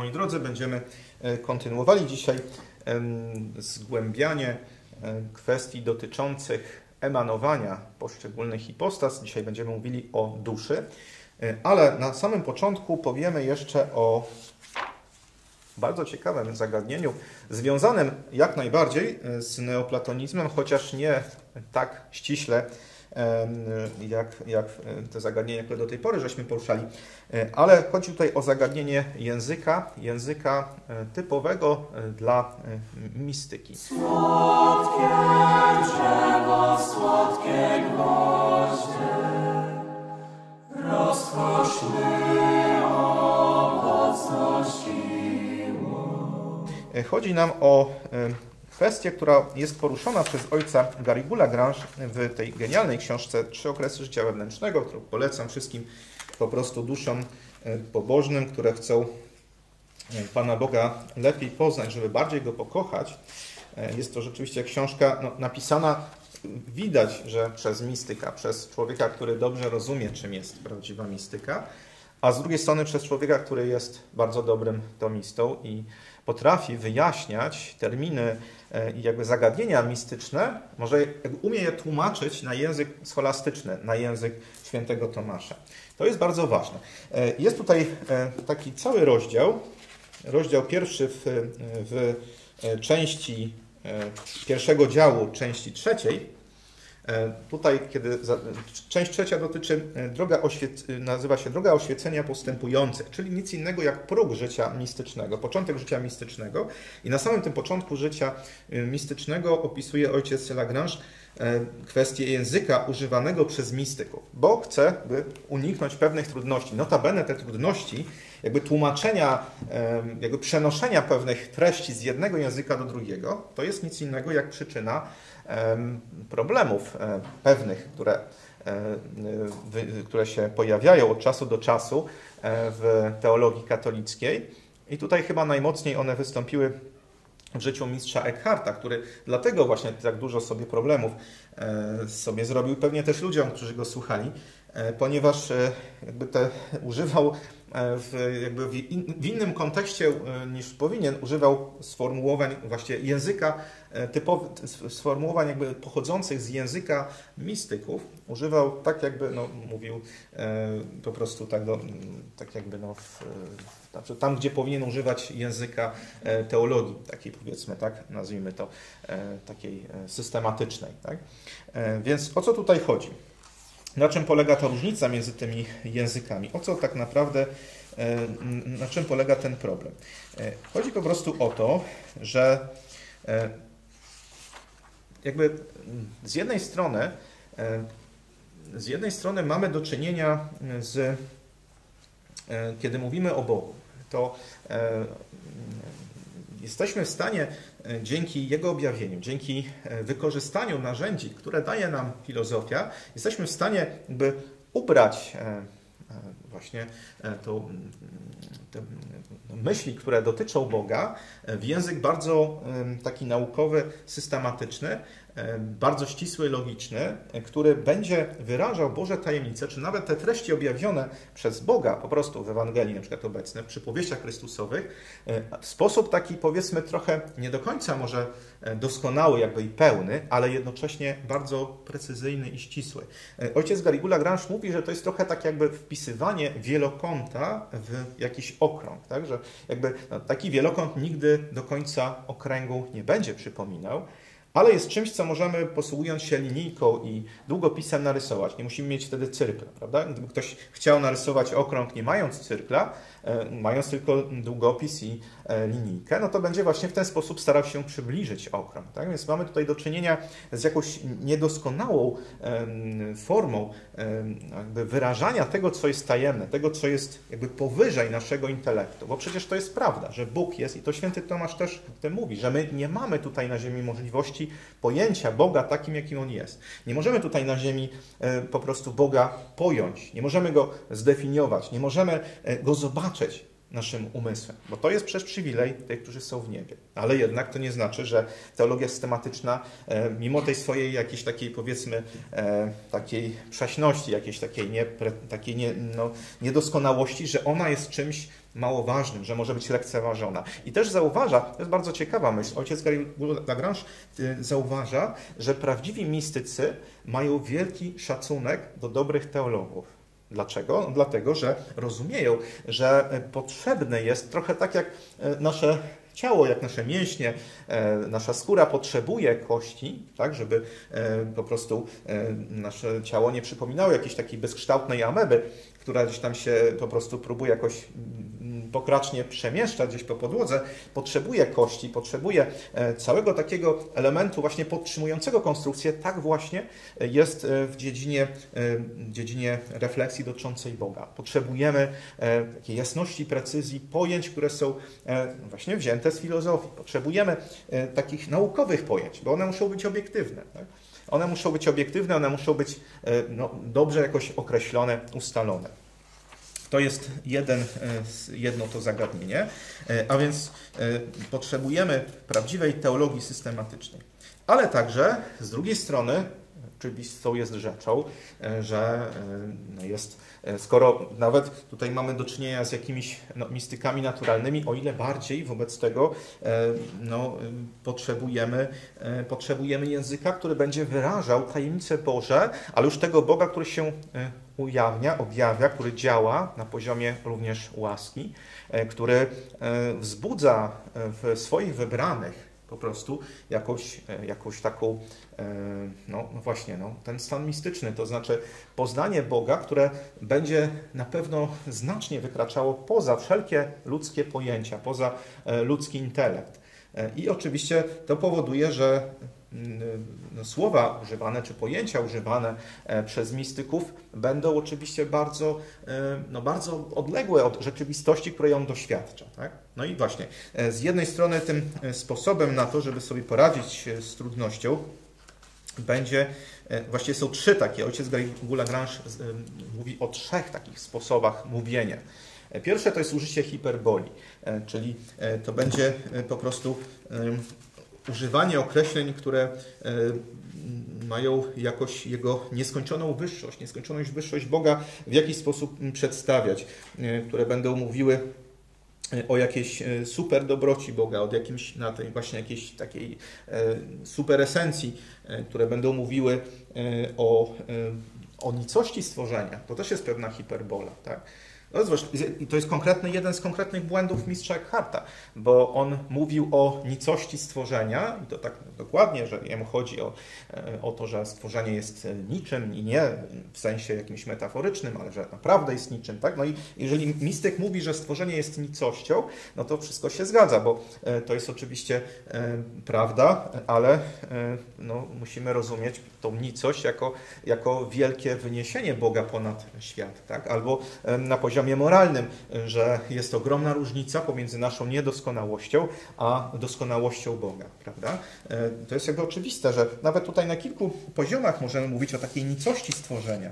moi drodzy, będziemy kontynuowali dzisiaj zgłębianie kwestii dotyczących emanowania poszczególnych hipostas. Dzisiaj będziemy mówili o duszy, ale na samym początku powiemy jeszcze o bardzo ciekawym zagadnieniu, związanym jak najbardziej z neoplatonizmem, chociaż nie tak ściśle jak te zagadnienia, które do tej pory żeśmy poruszali, ale chodzi tutaj o zagadnienie języka typowego dla mistyki. Słodkie drzewo, słodkie gwoździe, rozkoszny owoc siłą. Chodzi nam o kwestię, która jest poruszona przez ojca Garrigou Lagrange w tej genialnej książce Trzy okresy życia wewnętrznego, którą polecam wszystkim po prostu duszom pobożnym, które chcą Pana Boga lepiej poznać, żeby bardziej Go pokochać. Jest to rzeczywiście książka napisana, widać, że przez mistyka, przez człowieka, który dobrze rozumie, czym jest prawdziwa mistyka, a z drugiej strony przez człowieka, który jest bardzo dobrym tomistą i potrafi wyjaśniać terminy i jakby zagadnienia mistyczne, może umie je tłumaczyć na język scholastyczny, na język świętego Tomasza. To jest bardzo ważne. Jest tutaj taki cały rozdział pierwszy w części pierwszego działu, części trzeciej. Tutaj, część trzecia dotyczy nazywa się droga oświecenia postępujące, czyli nic innego jak próg życia mistycznego, początek życia mistycznego. I na samym tym początku życia mistycznego opisuje ojciec Lagrange kwestię języka używanego przez mistyków, bo chce uniknąć pewnych trudności. Notabene te trudności, jakby tłumaczenia, jakby przenoszenia pewnych treści z jednego języka do drugiego, to jest nic innego jak przyczyna problemów pewnych, które się pojawiają od czasu do czasu w teologii katolickiej. I tutaj chyba najmocniej one wystąpiły w życiu mistrza Eckharta, który dlatego właśnie tak dużo sobie problemów sobie zrobił, pewnie też ludziom, którzy go słuchali, ponieważ jakby używał w innym kontekście niż powinien, używał sformułowań właśnie języka sformułowań jakby pochodzących z języka mistyków. Używał tak jakby, mówił po prostu tak jakby znaczy tam, gdzie powinien używać języka teologii, takiej powiedzmy, tak, nazwijmy to, takiej systematycznej. Tak? Więc o co tutaj chodzi? Na czym polega ta różnica między tymi językami? O co tak naprawdę, na czym polega ten problem? Chodzi po prostu o to, że jakby z jednej strony mamy do czynienia kiedy mówimy o Bogu, to jesteśmy w stanie dzięki Jego objawieniu, dzięki wykorzystaniu narzędzi, które daje nam filozofia, jesteśmy w stanie jakby ubrać właśnie te myśli, które dotyczą Boga, w język bardzo taki naukowy, systematyczny, bardzo ścisły, logiczny, który będzie wyrażał Boże tajemnice, czy nawet te treści objawione przez Boga po prostu w Ewangelii, na przykład obecne, w przypowieściach Chrystusowych, w sposób taki, powiedzmy, trochę nie do końca może doskonały jakby i pełny, ale jednocześnie bardzo precyzyjny i ścisły. Ojciec Garrigou Lagrange mówi, że to jest trochę tak jakby wpisywanie wielokąta w jakiś okrąg, tak? Że jakby taki wielokąt nigdy do końca okręgu nie będzie przypominał, ale jest czymś, co możemy, posługując się linijką i długopisem, narysować. Nie musimy mieć wtedy cyrkla, prawda? Gdyby ktoś chciał narysować okrąg nie mając cyrkla, mając tylko długopis i linijkę, no to będzie właśnie w ten sposób starał się przybliżyć okrąg. Tak? Więc mamy tutaj do czynienia z jakąś niedoskonałą formą jakby wyrażania tego, co jest tajemne, tego, co jest jakby powyżej naszego intelektu. Bo przecież to jest prawda, że Bóg jest, i to święty Tomasz też o tym mówi, że my nie mamy tutaj na ziemi możliwości pojęcia Boga takim, jakim On jest. Nie możemy tutaj na ziemi po prostu Boga pojąć, nie możemy Go zdefiniować, nie możemy Go zobaczyć. naszym umysłem, bo to jest przecież przywilej tych, którzy są w niebie. Ale jednak to nie znaczy, że teologia systematyczna, mimo tej swojej jakiejś takiej, powiedzmy, takiej przaśności, jakiejś takiej niedoskonałości, że ona jest czymś mało ważnym, że może być lekceważona. I też zauważa, to jest bardzo ciekawa myśl, ojciec Gary Lagrange zauważa, że prawdziwi mistycy mają wielki szacunek do dobrych teologów. Dlaczego? No, dlatego, że rozumieją, że potrzebne jest trochę tak jak nasze ciało, jak nasze mięśnie, nasza skóra potrzebuje kości, tak, żeby po prostu nasze ciało nie przypominało jakiejś takiej bezkształtnej ameby, która gdzieś tam się po prostu próbuje jakoś pokracznie przemieszczać gdzieś po podłodze, potrzebuje kości, potrzebuje całego takiego elementu właśnie podtrzymującego konstrukcję. Tak właśnie jest w dziedzinie refleksji dotyczącej Boga. Potrzebujemy takiej jasności, precyzji pojęć, które są właśnie wzięte z filozofii. Potrzebujemy takich naukowych pojęć, bo one muszą być obiektywne. Tak? One muszą być obiektywne, one muszą być dobrze jakoś określone, ustalone. To jest jedno to zagadnienie, a więc potrzebujemy prawdziwej teologii systematycznej. Ale także z drugiej strony oczywistą jest rzeczą, że skoro nawet tutaj mamy do czynienia z jakimiś mistykami naturalnymi, o ile bardziej wobec tego potrzebujemy języka, który będzie wyrażał tajemnice Boże, ale już tego Boga, który się ujawnia, objawia, który działa na poziomie również łaski, który wzbudza w swoich wybranych po prostu jakąś taką, ten stan mistyczny, to znaczy poznanie Boga, które będzie na pewno znacznie wykraczało poza wszelkie ludzkie pojęcia, poza ludzki intelekt. I oczywiście to powoduje, że słowa używane, czy pojęcia używane przez mistyków będą oczywiście bardzo odległe od rzeczywistości, której on doświadcza. Tak? No i właśnie, z jednej strony tym sposobem na to, żeby sobie poradzić z trudnością, właściwie są trzy takie. Ojciec Gary Lagrange mówi o trzech takich sposobach mówienia. Pierwsze to jest użycie hiperboli, czyli to będzie po prostu używanie określeń, które mają jakoś jego nieskończoną wyższość Boga w jakiś sposób przedstawiać, które będą mówiły o jakiejś super dobroci Boga, od jakiejś takiej super esencji, które będą mówiły o nicości stworzenia. To też jest pewna hiperbola, tak? I to jest jeden z konkretnych błędów mistrza Eckharta, bo on mówił o nicości stworzenia i to tak dokładnie, że jemu chodzi o to, że stworzenie jest niczym i nie w sensie jakimś metaforycznym, ale że naprawdę jest niczym. Tak? No i jeżeli mistyk mówi, że stworzenie jest nicością, no to wszystko się zgadza, bo to jest oczywiście prawda, ale musimy rozumieć tą nicość jako wielkie wyniesienie Boga ponad świat. Tak? Albo na poziomie moralnym, że jest ogromna różnica pomiędzy naszą niedoskonałością a doskonałością Boga, prawda? To jest jakby oczywiste, że nawet tutaj na kilku poziomach możemy mówić o takiej nicości stworzenia.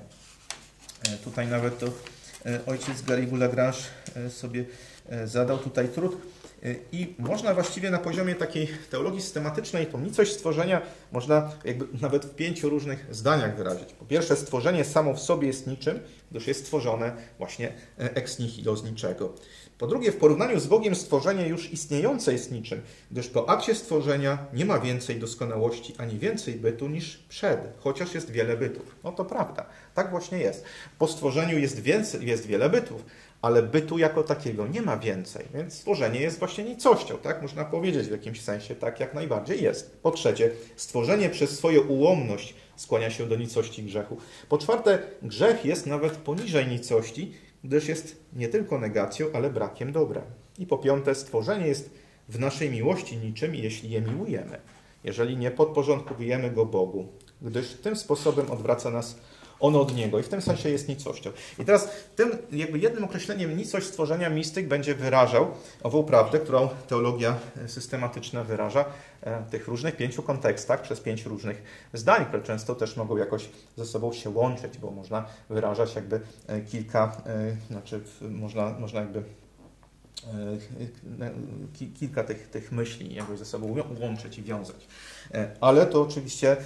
Tutaj nawet to ojciec Gary Lagrange sobie zadał tutaj trud i można właściwie na poziomie takiej teologii systematycznej tą nicość stworzenia można jakby nawet w 5 różnych zdaniach wyrazić. Po pierwsze, stworzenie samo w sobie jest niczym, gdyż jest stworzone właśnie ex nihilo z niczego. Po drugie, w porównaniu z Bogiem stworzenie już istniejące jest niczym, gdyż po akcie stworzenia nie ma więcej doskonałości ani więcej bytu niż przed, chociaż jest wiele bytów. No to prawda, tak właśnie jest. Po stworzeniu jest wiele bytów, ale bytu jako takiego nie ma więcej, więc stworzenie jest właśnie nicością, tak? Można powiedzieć w jakimś sensie, tak jak najbardziej jest. Po trzecie, stworzenie przez swoją ułomność skłania się do nicości grzechu. Po czwarte, grzech jest nawet poniżej nicości, gdyż jest nie tylko negacją, ale brakiem dobra. I po piąte, stworzenie jest w naszej miłości niczym, jeśli je miłujemy, jeżeli nie podporządkujemy go Bogu, gdyż tym sposobem odwraca nas ono od Niego i w tym sensie jest nicością. I teraz tym jakby jednym określeniem nicość stworzenia mistyk będzie wyrażał ową prawdę, którą teologia systematyczna wyraża w tych różnych 5 kontekstach przez 5 różnych zdań, które często też mogą jakoś ze sobą się łączyć, bo można wyrażać jakby kilka, można jakby kilka tych myśli jakoś ze sobą łączyć i wiązać. Ale to oczywiście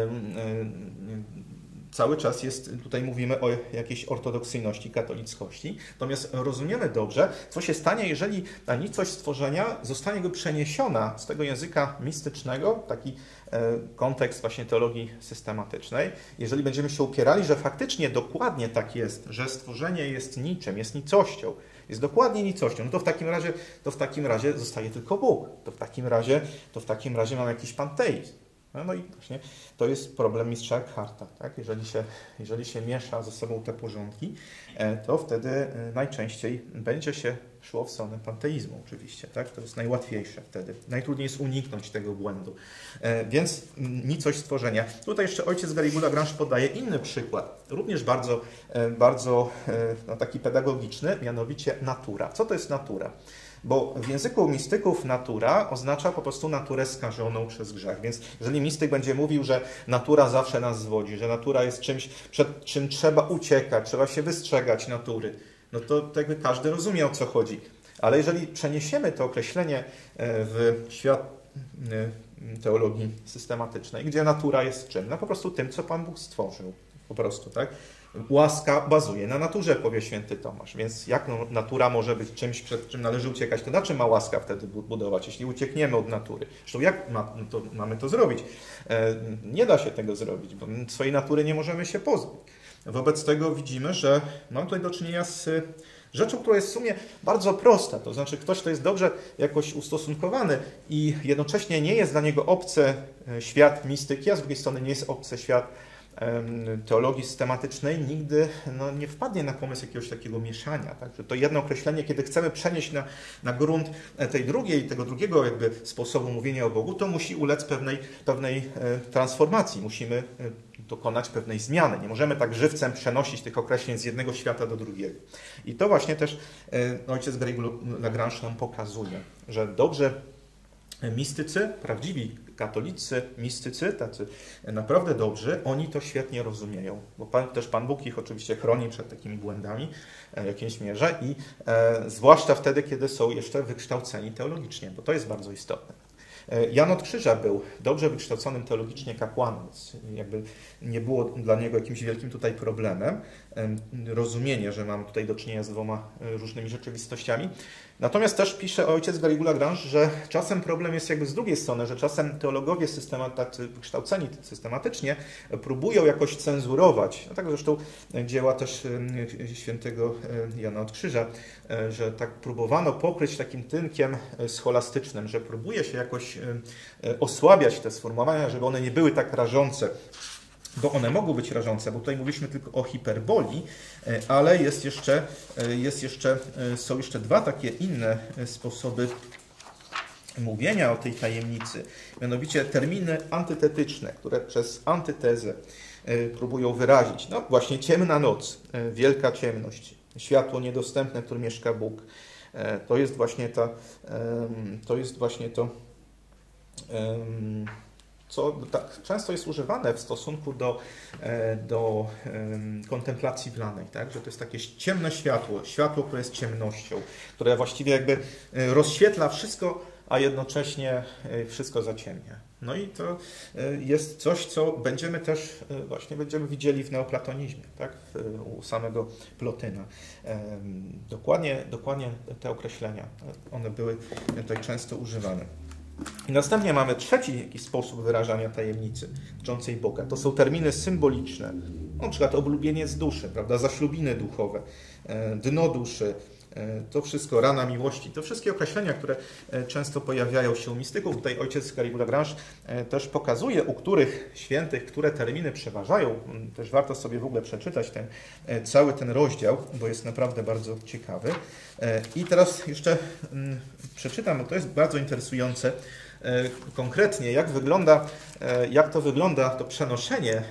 cały czas jest, tutaj mówimy o jakiejś ortodoksyjności, katolickości, natomiast rozumiemy dobrze, co się stanie, jeżeli ta nicość stworzenia zostanie jakby przeniesiona z tego języka mistycznego, taki kontekst właśnie teologii systematycznej, jeżeli będziemy się upierali, że faktycznie dokładnie tak jest, że stworzenie jest niczym, jest nicością, jest dokładnie nicością, no to w takim razie zostaje tylko Bóg, to w takim razie mamy jakiś panteizm. No i właśnie to jest problem mistrza Eckharta. Tak? Jeżeli się miesza ze sobą te porządki, to wtedy najczęściej będzie się szło w stronę panteizmu oczywiście. Tak? To jest najłatwiejsze wtedy. Najtrudniej jest uniknąć tego błędu. Więc nicość stworzenia. Tutaj jeszcze ojciec Garrigou-Lagrange podaje inny przykład, również bardzo taki pedagogiczny, mianowicie natura. Co to jest natura? Bo w języku mistyków natura oznacza po prostu naturę skażoną przez grzech. Więc jeżeli mistyk będzie mówił, że natura zawsze nas zwodzi, że natura jest czymś, przed czym trzeba uciekać, trzeba się wystrzegać natury, no to jakby każdy rozumie, o co chodzi. Ale jeżeli przeniesiemy to określenie w świat teologii systematycznej, gdzie natura jest czym? No po prostu tym, co Pan Bóg stworzył. Po prostu, tak? Łaska bazuje na naturze, powie święty Tomasz. Więc jak natura może być czymś, przed czym należy uciekać, to na czym ma łaska wtedy budować, jeśli uciekniemy od natury? Zresztą jak mamy to zrobić? Nie da się tego zrobić, bo swojej natury nie możemy się pozbyć. Wobec tego widzimy, że mamy tutaj do czynienia z rzeczą, która jest w sumie bardzo prosta. To znaczy ktoś, kto jest dobrze jakoś ustosunkowany i jednocześnie nie jest dla niego obcy świat mistyki, a z drugiej strony nie jest obcy świat teologii systematycznej, nigdy nie wpadnie na pomysł jakiegoś takiego mieszania. Tak? Że to jedno określenie, kiedy chcemy przenieść na grunt tego drugiego jakby sposobu mówienia o Bogu, to musi ulec pewnej transformacji. Musimy dokonać pewnej zmiany. Nie możemy tak żywcem przenosić tych określeń z jednego świata do drugiego. I to właśnie też ojciec Garrigou-Lagrange nam pokazuje, że dobrze mistycy, prawdziwi katolicy, mistycy, tacy naprawdę dobrzy, oni to świetnie rozumieją, bo też Pan Bóg ich oczywiście chroni przed takimi błędami w jakimś mierze i zwłaszcza wtedy, kiedy są jeszcze wykształceni teologicznie, bo to jest bardzo istotne. Jan od Krzyża był dobrze wykształconym teologicznie kapłanem, więc jakby nie było dla niego jakimś wielkim tutaj problemem rozumienie, że mamy tutaj do czynienia z dwoma różnymi rzeczywistościami. Natomiast też pisze ojciec Garrigou-Lagrange, że czasem problem jest jakby z drugiej strony, że czasem teologowie wykształceni systematycznie próbują jakoś cenzurować. No tak zresztą dzieła też świętego Jana od Krzyża, że tak próbowano pokryć takim tynkiem scholastycznym, że próbuje się jakoś osłabiać te sformułowania, żeby one nie były tak rażące. Bo one mogą być rażące, bo tutaj mówiliśmy tylko o hiperbolii, ale są jeszcze dwa takie inne sposoby mówienia o tej tajemnicy, mianowicie terminy antytetyczne, które przez antytezę próbują wyrazić. No właśnie ciemna noc, wielka ciemność, światło niedostępne, w którym mieszka Bóg. To jest właśnie to co tak często jest używane w stosunku do kontemplacji blanej, tak? Że to jest takie ciemne światło, które jest ciemnością, które właściwie jakby rozświetla wszystko, a jednocześnie wszystko zaciemnia. No i to jest coś, co będziemy widzieli w neoplatonizmie, tak? U samego Plotyna. Dokładnie te określenia, one były tutaj często używane. I następnie mamy trzeci jakiś sposób wyrażania tajemnicy dotyczącej Boga. To są terminy symboliczne, na przykład oblubieniec duszy, prawda, zaślubiny duchowe, dno duszy, to wszystko, rana miłości, to wszystkie określenia, które często pojawiają się u mistyków. Tutaj ojciec Garrigou-Lagrange też pokazuje, u których świętych, które terminy przeważają. Też warto sobie w ogóle przeczytać cały ten rozdział, bo jest naprawdę bardzo ciekawy. I teraz jeszcze przeczytam, bo to jest bardzo interesujące, konkretnie jak to wygląda to przenoszenie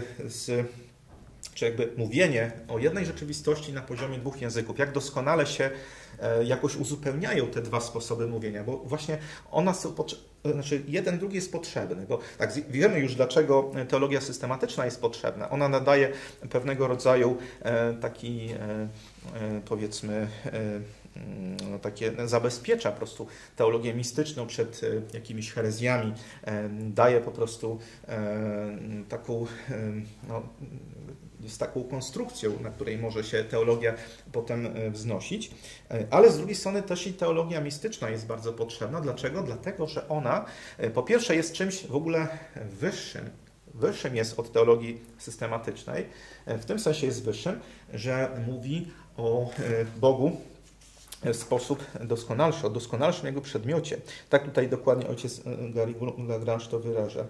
czy mówienie o jednej rzeczywistości na poziomie dwóch języków, jak doskonale się jakoś uzupełniają te dwa sposoby mówienia, bo właśnie one są, jeden drugi jest potrzebny, bo tak wiemy już, dlaczego teologia systematyczna jest potrzebna. Ona nadaje pewnego rodzaju taki, powiedzmy, takie zabezpiecza po prostu teologię mistyczną przed jakimiś herezjami, daje po prostu taką, no, jest taką konstrukcją, na której może się teologia potem wznosić, ale z drugiej strony też i teologia mistyczna jest bardzo potrzebna. Dlaczego? Dlatego, że ona po pierwsze jest czymś w ogóle wyższym. Wyższym jest od teologii systematycznej, w tym sensie jest wyższym, że mówi o Bogu w sposób doskonalszy, o doskonalszym Jego przedmiocie. Tak tutaj dokładnie ojciec Garrigou-Lagrange to wyraża.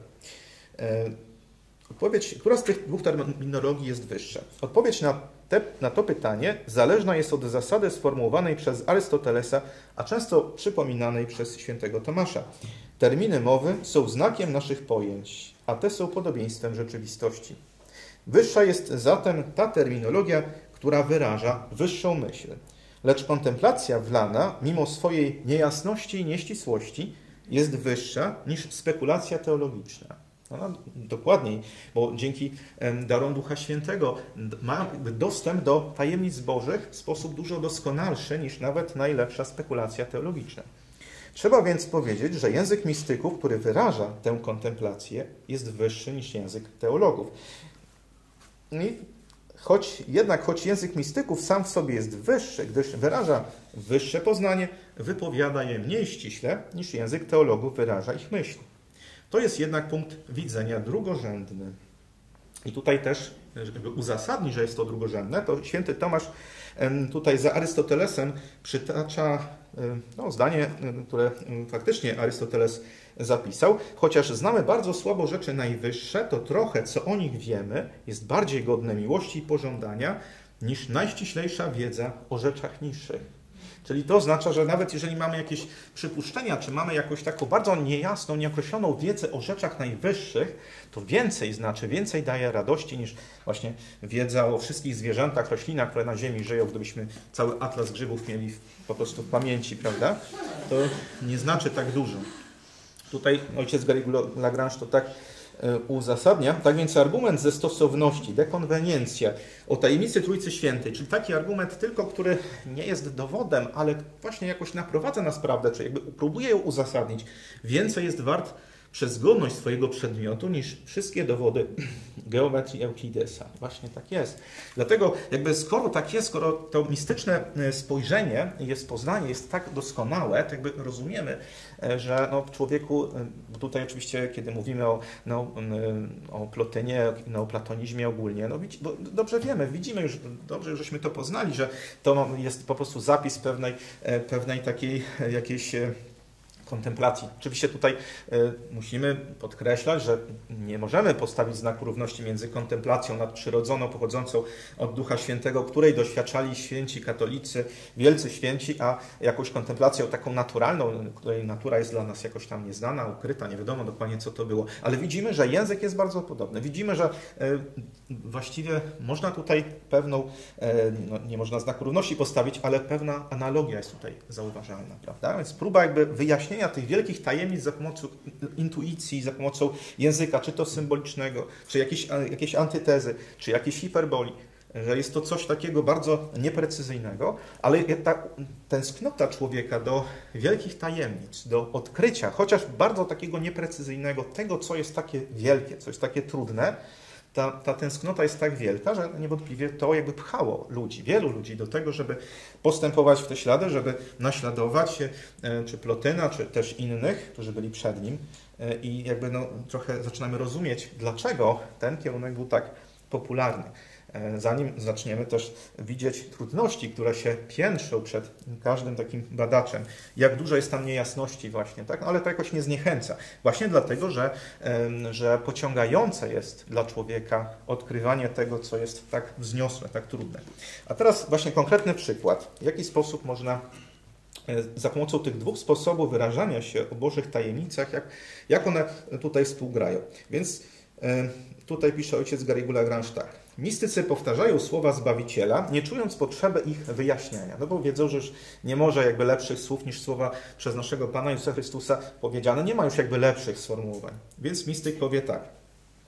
Odpowiedź, która z tych dwóch terminologii jest wyższa? Odpowiedź na to pytanie zależna jest od zasady sformułowanej przez Arystotelesa, a często przypominanej przez świętego Tomasza. Terminy mowy są znakiem naszych pojęć, a te są podobieństwem rzeczywistości. Wyższa jest zatem ta terminologia, która wyraża wyższą myśl. Lecz kontemplacja wlana, mimo swojej niejasności i nieścisłości, jest wyższa niż spekulacja teologiczna. Ona dokładniej, bo dzięki darom Ducha Świętego ma dostęp do tajemnic Bożych w sposób dużo doskonalszy niż nawet najlepsza spekulacja teologiczna. Trzeba więc powiedzieć, że język mistyków, który wyraża tę kontemplację, jest wyższy niż język teologów. I choć język mistyków sam w sobie jest wyższy, gdyż wyraża wyższe poznanie, wypowiada je mniej ściśle niż język teologów wyraża ich myśl. To jest jednak punkt widzenia drugorzędny. I tutaj też, żeby uzasadnić, że jest to drugorzędne, to święty Tomasz tutaj za Arystotelesem przytacza zdanie, które faktycznie Arystoteles zapisał. Chociaż znamy bardzo słabo rzeczy najwyższe, to trochę, co o nich wiemy, jest bardziej godne miłości i pożądania niż najściślejsza wiedza o rzeczach niższych. Czyli to oznacza, że nawet jeżeli mamy jakieś przypuszczenia, czy mamy jakąś taką bardzo niejasną, nieokreśloną wiedzę o rzeczach najwyższych, to więcej znaczy, więcej daje radości niż właśnie wiedza o wszystkich zwierzętach, roślinach, które na Ziemi żyją. Gdybyśmy cały atlas grzybów mieli po prostu w pamięci, prawda? To nie znaczy tak dużo. Tutaj ojciec Garrigou-Lagrange to tak uzasadnia. Tak więc argument ze stosowności, dekonweniencja o tajemnicy Trójcy Świętej, czyli taki argument tylko, który nie jest dowodem, ale właśnie jakoś naprowadza nas prawdę, czy jakby próbuje ją uzasadnić, więcej jest wart przez zgodność swojego przedmiotu niż wszystkie dowody geometrii Euklidesa. Właśnie tak jest. Dlatego jakby skoro tak jest, skoro to mistyczne spojrzenie, poznanie jest tak doskonałe, to jakby rozumiemy, że w człowieku, tutaj oczywiście kiedy mówimy o Plotynie, o platonizmie ogólnie, bo dobrze wiemy, widzimy już, dobrze już żeśmy to poznali, że to jest po prostu zapis pewnej takiej jakiejś kontemplacji. Oczywiście tutaj musimy podkreślać, że nie możemy postawić znaku równości między kontemplacją nadprzyrodzoną, pochodzącą od Ducha Świętego, której doświadczali święci katolicy, wielcy święci, a jakąś kontemplacją taką naturalną, której natura jest dla nas jakoś tam nieznana, ukryta, nie wiadomo dokładnie co to było. Ale widzimy, że język jest bardzo podobny. Widzimy, że właściwie można tutaj pewną, nie można znaku równości postawić, ale pewna analogia jest tutaj zauważalna, prawda? Więc próba jakby wyjaśnienia tych wielkich tajemnic za pomocą intuicji, za pomocą języka, czy to symbolicznego, czy jakieś antytezy, czy jakiejś hiperboli, że jest to coś takiego bardzo nieprecyzyjnego, ale ta tęsknota człowieka do wielkich tajemnic, do odkrycia, chociaż bardzo takiego nieprecyzyjnego, tego, co jest takie wielkie, co jest takie trudne, ta tęsknota jest tak wielka, że niewątpliwie to jakby pchało wielu ludzi do tego, żeby postępować w te ślady, żeby naśladować czy Plotyna, czy też innych, którzy byli przed nim i jakby trochę zaczynamy rozumieć, dlaczego ten kierunek był tak popularny. Zanim zaczniemy też widzieć trudności, które się piętrzą przed każdym takim badaczem, jak dużo jest tam niejasności właśnie, tak? Ale to jakoś nie zniechęca. Właśnie dlatego, że pociągające jest dla człowieka odkrywanie tego, co jest tak wzniosłe, tak trudne. A teraz właśnie konkretny przykład. W jaki sposób można za pomocą tych dwóch sposobów wyrażania się o Bożych tajemnicach, jak one tutaj współgrają. Więc tutaj pisze ojciec Garrigou-Lagrange tak. Mistycy powtarzają słowa Zbawiciela, nie czując potrzeby ich wyjaśniania. Bo wiedzą, że już nie może jakby lepszych słów niż słowa przez naszego Pana Jezusa Chrystusa powiedziane. Nie ma już jakby lepszych sformułowań. Więc mistyk powie tak,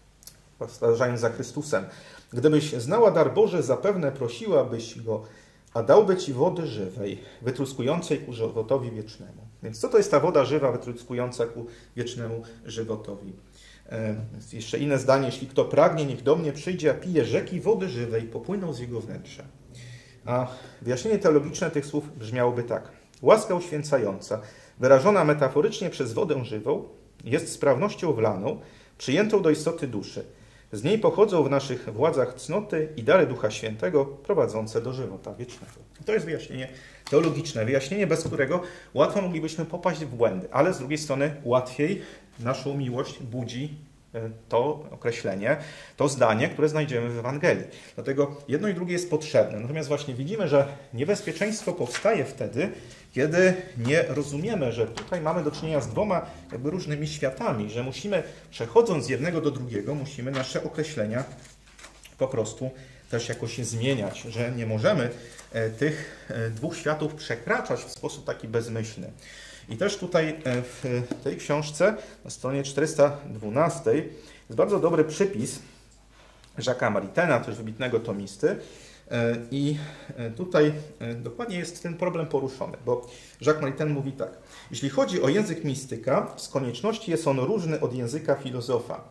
powtarzając za Chrystusem. Gdybyś znała dar Boży, zapewne prosiłabyś Go, a dałby ci wody żywej, wytruskującej ku żywotowi wiecznemu. Więc co to jest ta woda żywa, wytruskująca ku wiecznemu żywotowi? Jeszcze inne zdanie, jeśli kto pragnie, niech do mnie przyjdzie, a pije rzeki wody żywej, popłyną z jego wnętrza. A wyjaśnienie teologiczne tych słów brzmiałoby tak. Łaska uświęcająca, wyrażona metaforycznie przez wodę żywą, jest sprawnością wlaną, przyjętą do istoty duszy. Z niej pochodzą w naszych władzach cnoty i dary Ducha Świętego prowadzące do żywota wiecznego. To jest wyjaśnienie teologiczne, wyjaśnienie, bez którego łatwo moglibyśmy popaść w błędy, ale z drugiej strony łatwiej naszą miłość budzi to określenie, to zdanie, które znajdziemy w Ewangelii. Dlatego jedno i drugie jest potrzebne. Natomiast właśnie widzimy, że niebezpieczeństwo powstaje wtedy, kiedy nie rozumiemy, że tutaj mamy do czynienia z dwoma jakby różnymi światami, że musimy, przechodząc z jednego do drugiego, musimy nasze określenia po prostu też jakoś zmieniać, że nie możemy tych dwóch światów przekraczać w sposób taki bezmyślny. I też tutaj w tej książce na stronie 412 jest bardzo dobry przypis Jacques'a Maritaina, też wybitnego tomisty. I tutaj dokładnie jest ten problem poruszony, bo Jacques Maritain mówi tak. Jeśli chodzi o język mistyka, z konieczności jest on różny od języka filozofa.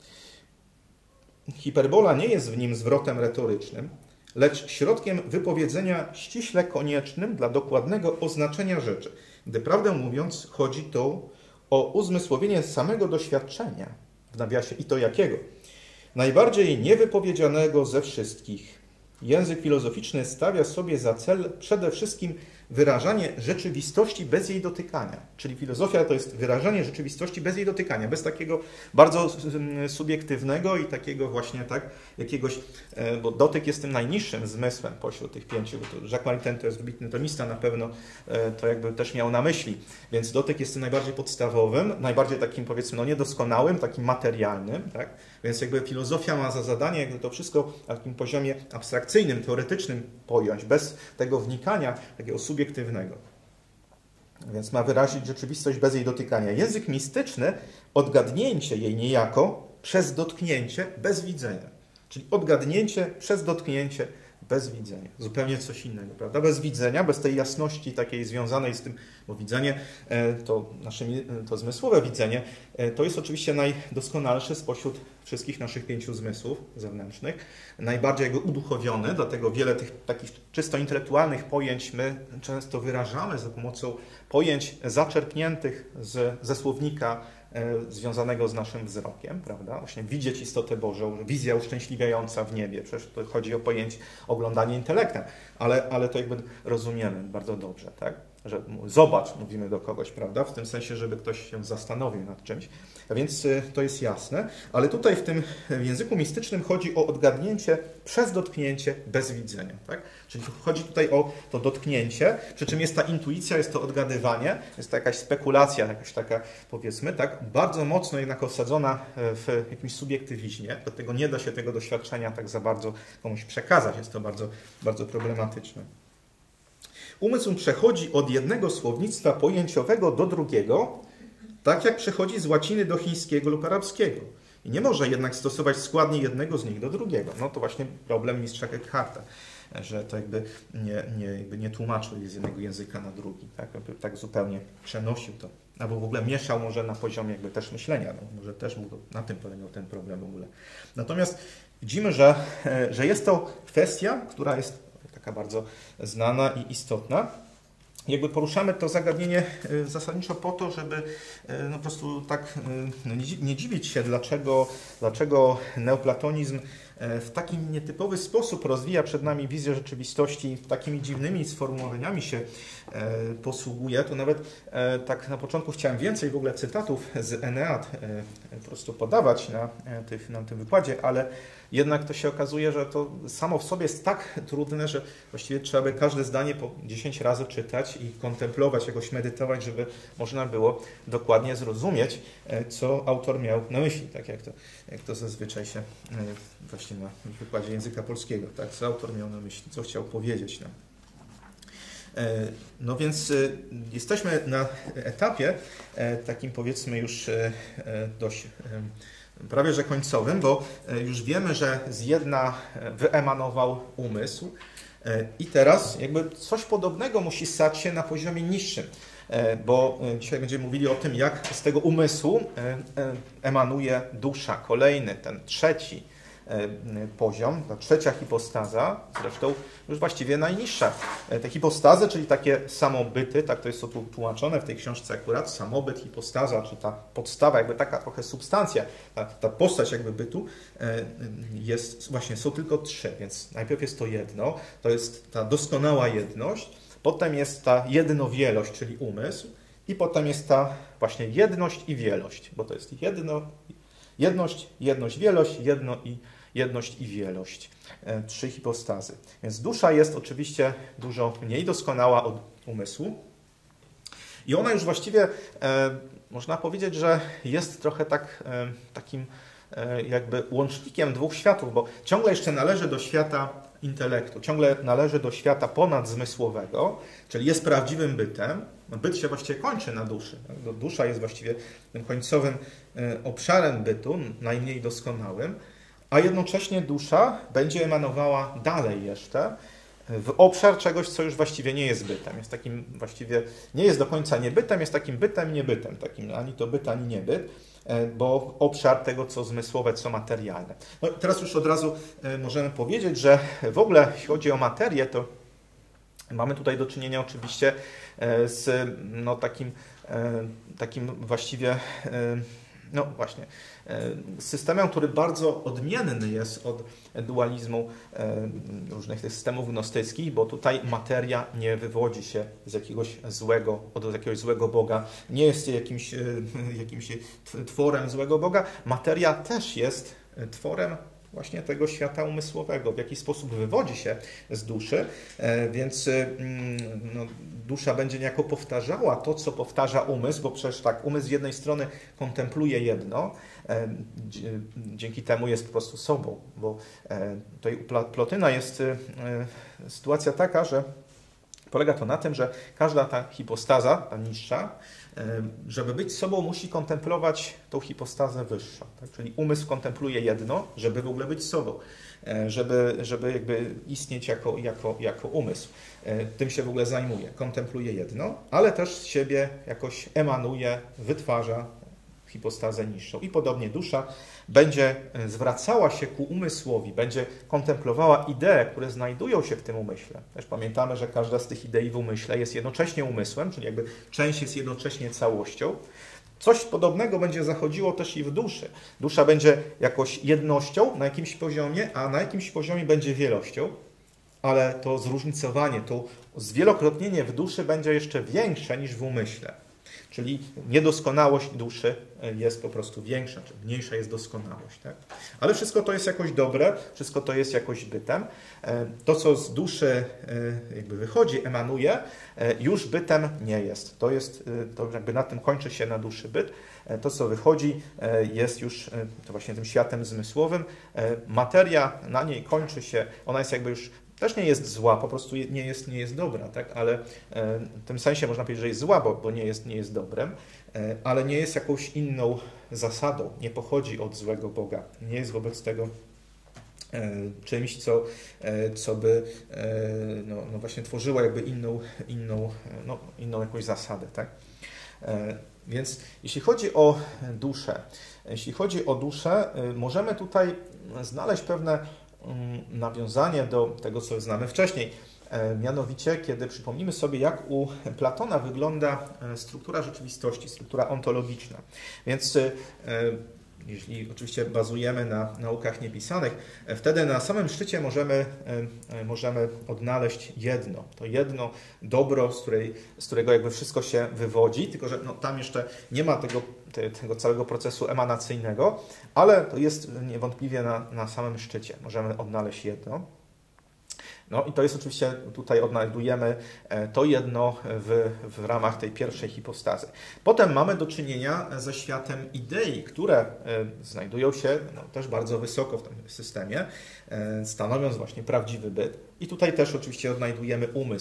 Hiperbola nie jest w nim zwrotem retorycznym, lecz środkiem wypowiedzenia ściśle koniecznym dla dokładnego oznaczenia rzeczy. Gdy prawdę mówiąc, chodzi tu o uzmysłowienie samego doświadczenia, w nawiasie i to jakiego? Najbardziej niewypowiedzianego ze wszystkich. Język filozoficzny stawia sobie za cel przede wszystkim wyrażanie rzeczywistości bez jej dotykania. Czyli filozofia to jest wyrażanie rzeczywistości bez jej dotykania, bez takiego bardzo subiektywnego i takiego właśnie tak jakiegoś, bo dotyk jest tym najniższym zmysłem pośród tych pięciu. Jacques Maritain to jest wybitny tomista, na pewno to jakby też miał na myśli. Więc dotyk jest tym najbardziej podstawowym, najbardziej takim powiedzmy no niedoskonałym, takim materialnym. Tak? Więc jakby filozofia ma za zadanie jakby to wszystko na takim poziomie abstrakcyjnym, teoretycznym pojąć, bez tego wnikania takiego subiektywnego. Więc ma wyrazić rzeczywistość bez jej dotykania. Język mistyczny, odgadnięcie jej niejako przez dotknięcie bez widzenia. Czyli odgadnięcie przez dotknięcie bez widzenia. Zupełnie coś innego, prawda? Bez widzenia, bez tej jasności takiej związanej z tym, bo widzenie, to zmysłowe widzenie, to jest oczywiście najdoskonalsze spośród wszystkich naszych pięciu zmysłów zewnętrznych, najbardziej jakby uduchowione, dlatego wiele tych takich czysto intelektualnych pojęć my często wyrażamy za pomocą pojęć zaczerpniętych ze słownika związanego z naszym wzrokiem, prawda? Właśnie widzieć istotę Bożą, wizja uszczęśliwiająca w niebie. Przecież to chodzi o pojęcie oglądanie intelektem, ale to jakby rozumiemy bardzo dobrze, tak? Że zobacz, mówimy do kogoś, prawda? W tym sensie, żeby ktoś się zastanowił nad czymś. A więc to jest jasne, ale tutaj w tym języku mistycznym chodzi o odgadnięcie przez dotknięcie bez widzenia, tak? Czyli chodzi tutaj o to dotknięcie, przy czym jest ta intuicja, jest to odgadywanie, jest to jakaś spekulacja, jakaś taka, powiedzmy, tak, bardzo mocno jednak osadzona w jakimś subiektywizmie, dlatego nie da się tego doświadczenia tak za bardzo komuś przekazać, jest to bardzo, bardzo problematyczne. Umysł przechodzi od jednego słownictwa pojęciowego do drugiego, tak jak przechodzi z łaciny do chińskiego lub arabskiego. I nie może jednak stosować składni jednego z nich do drugiego. No to właśnie problem mistrza Eckharta, że to jakby nie tłumaczył z jednego języka na drugi, tak zupełnie przenosił to. Albo w ogóle mieszał może na poziomie jakby też myślenia. No, może też na tym polegał ten problem w ogóle. Natomiast widzimy, że jest to kwestia, która jest taka bardzo znana i istotna. Jakby poruszamy to zagadnienie zasadniczo po to, żeby no po prostu tak nie dziwić się, dlaczego neoplatonizm w taki nietypowy sposób rozwija przed nami wizję rzeczywistości, takimi dziwnymi sformułowaniami się posługuje. To nawet tak na początku chciałem więcej w ogóle cytatów z Enead po prostu podawać na tym wykładzie, ale jednak to się okazuje, że to samo w sobie jest tak trudne, że właściwie trzeba by każde zdanie po 10 razy czytać i kontemplować, jakoś medytować, żeby można było dokładnie zrozumieć, co autor miał na myśli, tak jak to zazwyczaj się właśnie na wykładzie języka polskiego, tak, co autor miał na myśli, co chciał powiedzieć nam. No więc jesteśmy na etapie takim, powiedzmy, już dość prawie że końcowym, bo już wiemy, że z jedna wyemanował umysł, I teraz jakby coś podobnego musi stać się na poziomie niższym, bo dzisiaj będziemy mówili o tym, jak z tego umysłu emanuje dusza. Kolejny, ten trzeci poziom, ta trzecia hipostaza, zresztą już właściwie najniższa. Te hipostazy, czyli takie samobyty, tak to jest to tu tłumaczone w tej książce akurat, samobyt, hipostaza, czyli ta podstawa, jakby taka trochę substancja, ta postać jakby bytu jest, właśnie są tylko trzy, więc najpierw jest to jedno, to jest ta doskonała jedność, potem jest ta jednowielość, czyli umysł i potem jest ta właśnie jedność i wielość, bo to jest jedność, wielość, jedność i wielość. Trzy hipostazy. Więc dusza jest oczywiście dużo mniej doskonała od umysłu. I ona już właściwie, można powiedzieć, że jest trochę takim jakby łącznikiem dwóch światów, bo ciągle jeszcze należy do świata intelektu, ciągle należy do świata ponadzmysłowego, czyli jest prawdziwym bytem. Byt się właściwie kończy na duszy. Dusza jest właściwie tym końcowym obszarem bytu, najmniej doskonałym, a jednocześnie dusza będzie emanowała dalej jeszcze w obszar czegoś, co już właściwie nie jest bytem. Jest takim właściwie, nie jest do końca niebytem, jest takim bytem, niebytem, takim ani to byt, ani niebyt, bo obszar tego, co zmysłowe, co materialne. No, teraz już od razu możemy powiedzieć, że w ogóle jeśli chodzi o materię, to mamy tutaj do czynienia oczywiście z takim właściwie, no właśnie, systemem, który bardzo odmienny jest od dualizmu różnych tych systemów gnostyckich, bo tutaj materia nie wywodzi się z jakiegoś złego Boga, nie jest jakimś tworem złego Boga. Materia też jest tworem właśnie tego świata umysłowego, w jaki sposób wywodzi się z duszy, więc no, dusza będzie niejako powtarzała to, co powtarza umysł, bo przecież tak, umysł z jednej strony kontempluje jedno, dzięki temu jest po prostu sobą, bo tutaj u Plotyna jest sytuacja taka, że polega to na tym, że każda ta hipostaza, ta niższa, żeby być sobą, musi kontemplować tą hipostazę wyższą. Tak? Czyli umysł kontempluje jedno, żeby w ogóle być sobą, żeby jakby istnieć jako umysł. Tym się w ogóle zajmuje. Kontempluje jedno, ale też z siebie jakoś emanuje, wytwarza hipostazę niższą. I podobnie dusza będzie zwracała się ku umysłowi, będzie kontemplowała idee, które znajdują się w tym umyśle. Też pamiętamy, że każda z tych idei w umyśle jest jednocześnie umysłem, czyli jakby część jest jednocześnie całością. Coś podobnego będzie zachodziło też i w duszy. Dusza będzie jakoś jednością na jakimś poziomie, a na jakimś poziomie będzie wielością, ale to zróżnicowanie, to zwielokrotnienie w duszy będzie jeszcze większe niż w umyśle. Czyli niedoskonałość duszy jest po prostu większa, czy mniejsza jest doskonałość. Tak? Ale wszystko to jest jakoś dobre, wszystko to jest jakoś bytem. To, co z duszy jakby wychodzi, emanuje, już bytem nie jest. To jakby na tym kończy się na duszy byt. To, co wychodzi, jest już to właśnie tym światem zmysłowym. Materia na niej kończy się, ona jest jakby już też nie jest zła, po prostu nie jest dobra, tak? Ale w tym sensie można powiedzieć, że jest zła, bo nie jest dobrem, ale nie jest jakąś inną zasadą, nie pochodzi od złego Boga, nie jest wobec tego czymś, co by no właśnie tworzyło jakby inną jakąś zasadę, tak? Więc jeśli chodzi o duszę, możemy tutaj znaleźć pewne nawiązanie do tego, co znamy wcześniej. Mianowicie, kiedy przypomnimy sobie, jak u Platona wygląda struktura rzeczywistości, struktura ontologiczna. Więc jeśli oczywiście bazujemy na naukach niepisanych, wtedy na samym szczycie możemy odnaleźć jedno. To jedno dobro, z którego jakby wszystko się wywodzi, tylko że no, tam jeszcze nie ma tego całego procesu emanacyjnego, ale to jest niewątpliwie na samym szczycie. Możemy odnaleźć jedno. No i to jest oczywiście, tutaj odnajdujemy to jedno w ramach tej pierwszej hipostazy. Potem mamy do czynienia ze światem idei, które znajdują się też bardzo wysoko w tym systemie, stanowiąc właśnie prawdziwy byt. I tutaj też oczywiście odnajdujemy umysł,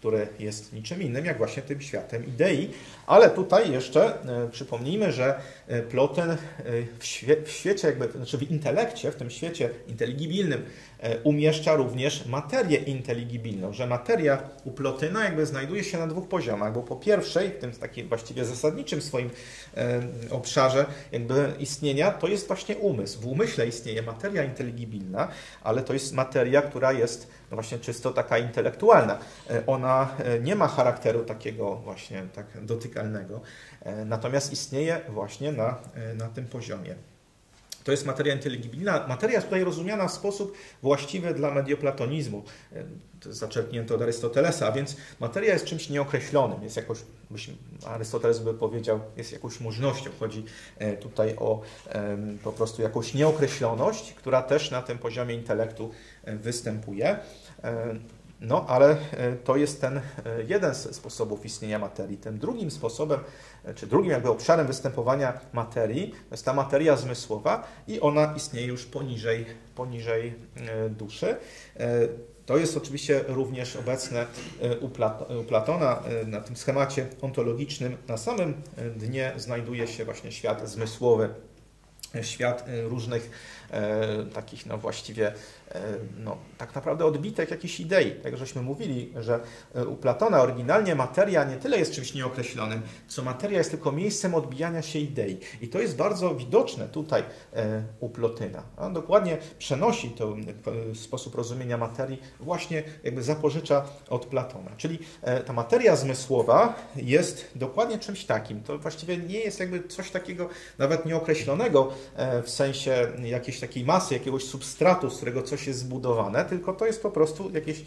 który jest niczym innym jak właśnie tym światem idei. Ale tutaj jeszcze przypomnijmy, że Plotyn w świecie, znaczy w intelekcie, w tym świecie inteligibilnym umieszcza również materię inteligibilną, że materia u Plotyna znajduje się na dwóch poziomach, bo po pierwszej, w tym takim właściwie zasadniczym swoim obszarze istnienia, to jest właśnie umysł. W umyśle istnieje materia inteligibilna, ale to jest materia, która jest właśnie czysto taka intelektualna. Ona nie ma charakteru takiego właśnie tak dotykalnego, natomiast istnieje właśnie na tym poziomie. To jest materia inteligibilna. Materia jest tutaj rozumiana w sposób właściwy dla medioplatonizmu. To jest zaczerpnięte od Arystotelesa, a więc materia jest czymś nieokreślonym. Jest jakoś, Arystoteles by powiedział, jest jakąś możnością. Chodzi tutaj o po prostu jakąś nieokreśloność, która też na tym poziomie intelektu występuje. No, ale to jest ten jeden z sposobów istnienia materii. Tym drugim sposobem, czy drugim obszarem występowania materii, to jest ta materia zmysłowa i ona istnieje już poniżej duszy. To jest oczywiście również obecne u Platona na tym schemacie ontologicznym. Na samym dnie znajduje się właśnie świat zmysłowy, świat różnych takich właściwie tak naprawdę odbitek jakichś idei. Tak żeśmy mówili, że u Platona oryginalnie materia nie tyle jest czymś nieokreślonym, co materia jest tylko miejscem odbijania się idei. I to jest bardzo widoczne tutaj u Plotyna. On dokładnie przenosi to sposób rozumienia materii, właśnie zapożycza od Platona. Czyli ta materia zmysłowa jest dokładnie czymś takim. To właściwie nie jest coś takiego nawet nieokreślonego w sensie jakiejś takiej masy, jakiegoś substratu, z którego coś jest zbudowane, tylko to jest po prostu jakieś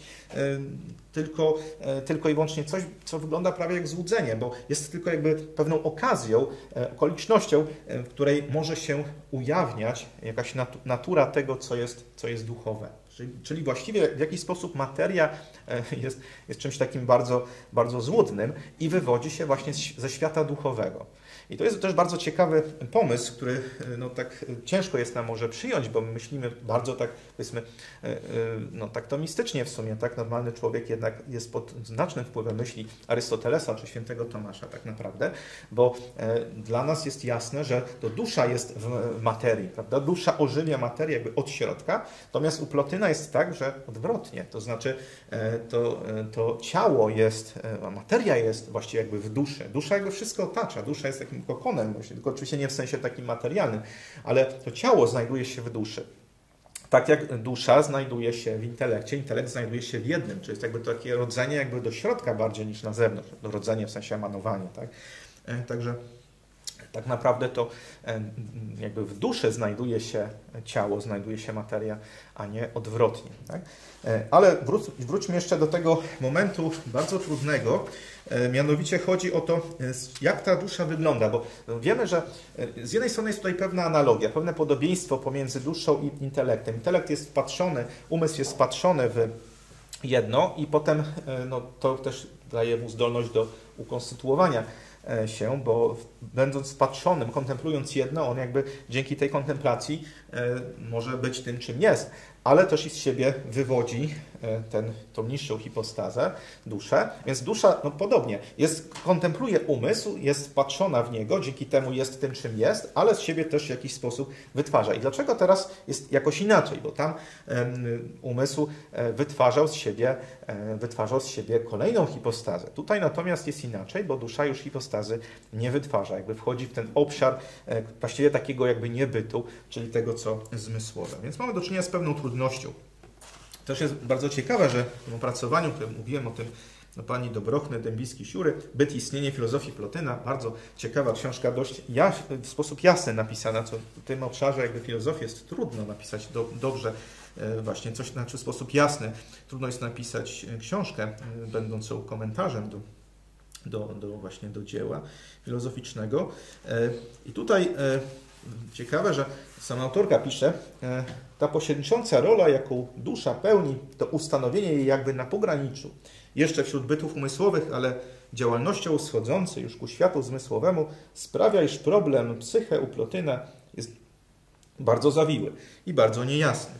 tylko i wyłącznie coś, co wygląda prawie jak złudzenie, bo jest tylko pewną okazją, okolicznością, w której może się ujawniać jakaś natura tego, co jest duchowe. Czyli właściwie w jakiś sposób materia jest czymś takim bardzo, bardzo złudnym i wywodzi się właśnie ze świata duchowego. I to jest też bardzo ciekawy pomysł, który tak ciężko jest nam może przyjąć, bo my myślimy bardzo tak, powiedzmy, tak to mistycznie w sumie, tak? Normalny człowiek jednak jest pod znacznym wpływem myśli Arystotelesa czy świętego Tomasza tak naprawdę, bo dla nas jest jasne, że to dusza jest w materii, prawda? Dusza ożywia materię od środka, natomiast u Plotyna jest tak, że odwrotnie, to znaczy to ciało jest, materia jest właściwie w duszy. Dusza wszystko otacza, dusza jest takim kokonem właśnie, tylko oczywiście nie w sensie takim materialnym, ale to ciało znajduje się w duszy. Tak jak dusza znajduje się w intelekcie, intelekt znajduje się w jednym, czyli jest to takie rodzenie do środka bardziej niż na zewnątrz, rodzenie w sensie emanowanie, tak? Także tak naprawdę to w duszy znajduje się ciało, znajduje się materia, a nie odwrotnie. Tak? Ale wróćmy jeszcze do tego momentu bardzo trudnego, mianowicie chodzi o to, jak ta dusza wygląda, bo wiemy, że z jednej strony jest tutaj pewna analogia, pewne podobieństwo pomiędzy duszą i intelektem. Intelekt jest wpatrzony, umysł jest wpatrzony w jedno i potem to też daje mu zdolność do ukonstytuowania się, bo będąc wpatrzonym, kontemplując jedno, on dzięki tej kontemplacji może być tym, czym jest, ale też i z siebie wywodzi tą niższą hipostazę, duszę. Więc dusza podobnie, kontempluje umysł, jest wpatrzona w niego, dzięki temu jest tym, czym jest, ale z siebie też w jakiś sposób wytwarza. I dlaczego teraz jest jakoś inaczej? Bo tam umysł wytwarzał z siebie kolejną hipostazę. Tutaj natomiast jest inaczej, bo dusza już hipostazy nie wytwarza. Wchodzi w ten obszar właściwie takiego niebytu, czyli tego, co zmysłowe. Więc mamy do czynienia z pewną trudnością. Też jest bardzo ciekawe, że w tym opracowaniu, w którym mówiłem o tym pani Dobrochny, Dębicki-Siury, Byt i istnienie filozofii Plotyna, bardzo ciekawa książka, dość w sposób jasny napisana, co w tym obszarze filozofii jest trudno napisać dobrze, właśnie coś w sposób jasny. Trudno jest napisać książkę będącą komentarzem właśnie do dzieła filozoficznego. I tutaj ciekawe, że sama autorka pisze, ta pośrednicząca rola, jaką dusza pełni, to ustanowienie jej na pograniczu, jeszcze wśród bytów umysłowych, ale działalnością schodzącej już ku światu zmysłowemu, sprawia, iż problem psyche u Plotyna jest bardzo zawiły i bardzo niejasny.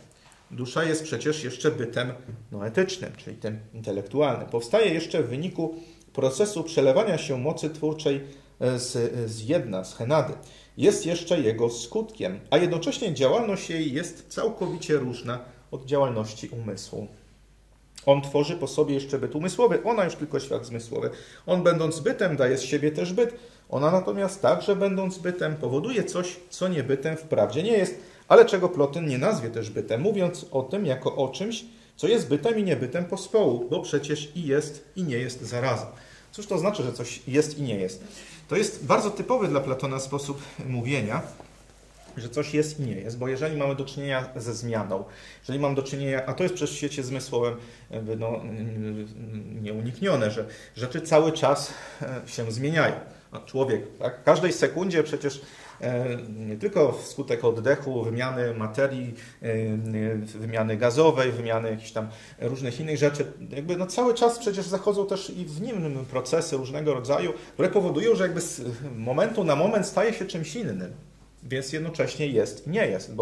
Dusza jest przecież jeszcze bytem etycznym, czyli tym intelektualnym. Powstaje jeszcze w wyniku procesu przelewania się mocy twórczej z jedna, z henady. Jest jeszcze jego skutkiem, a jednocześnie działalność jej jest całkowicie różna od działalności umysłu. On tworzy po sobie jeszcze byt umysłowy, ona już tylko świat zmysłowy. On będąc bytem daje z siebie też byt, ona natomiast także będąc bytem powoduje coś, co nie bytem wprawdzie nie jest, ale czego Plotyn nie nazwie też bytem, mówiąc o tym jako o czymś, co jest bytem i niebytem pospołu, bo przecież i jest, i nie jest zarazem. Cóż to znaczy, że coś jest i nie jest? To jest bardzo typowy dla Platona sposób mówienia, że coś jest i nie jest, bo jeżeli mamy do czynienia ze zmianą, jeżeli mamy do czynienia, a to jest przecież w świecie zmysłowym nieuniknione, że rzeczy cały czas się zmieniają. Człowiek, tak? W każdej sekundzie przecież nie tylko wskutek oddechu, wymiany materii, wymiany gazowej, wymiany jakichś tam różnych innych rzeczy, jakby cały czas przecież zachodzą też i w nim procesy różnego rodzaju, które powodują, że jakby z momentu na moment staje się czymś innym. Więc jednocześnie jest i nie jest,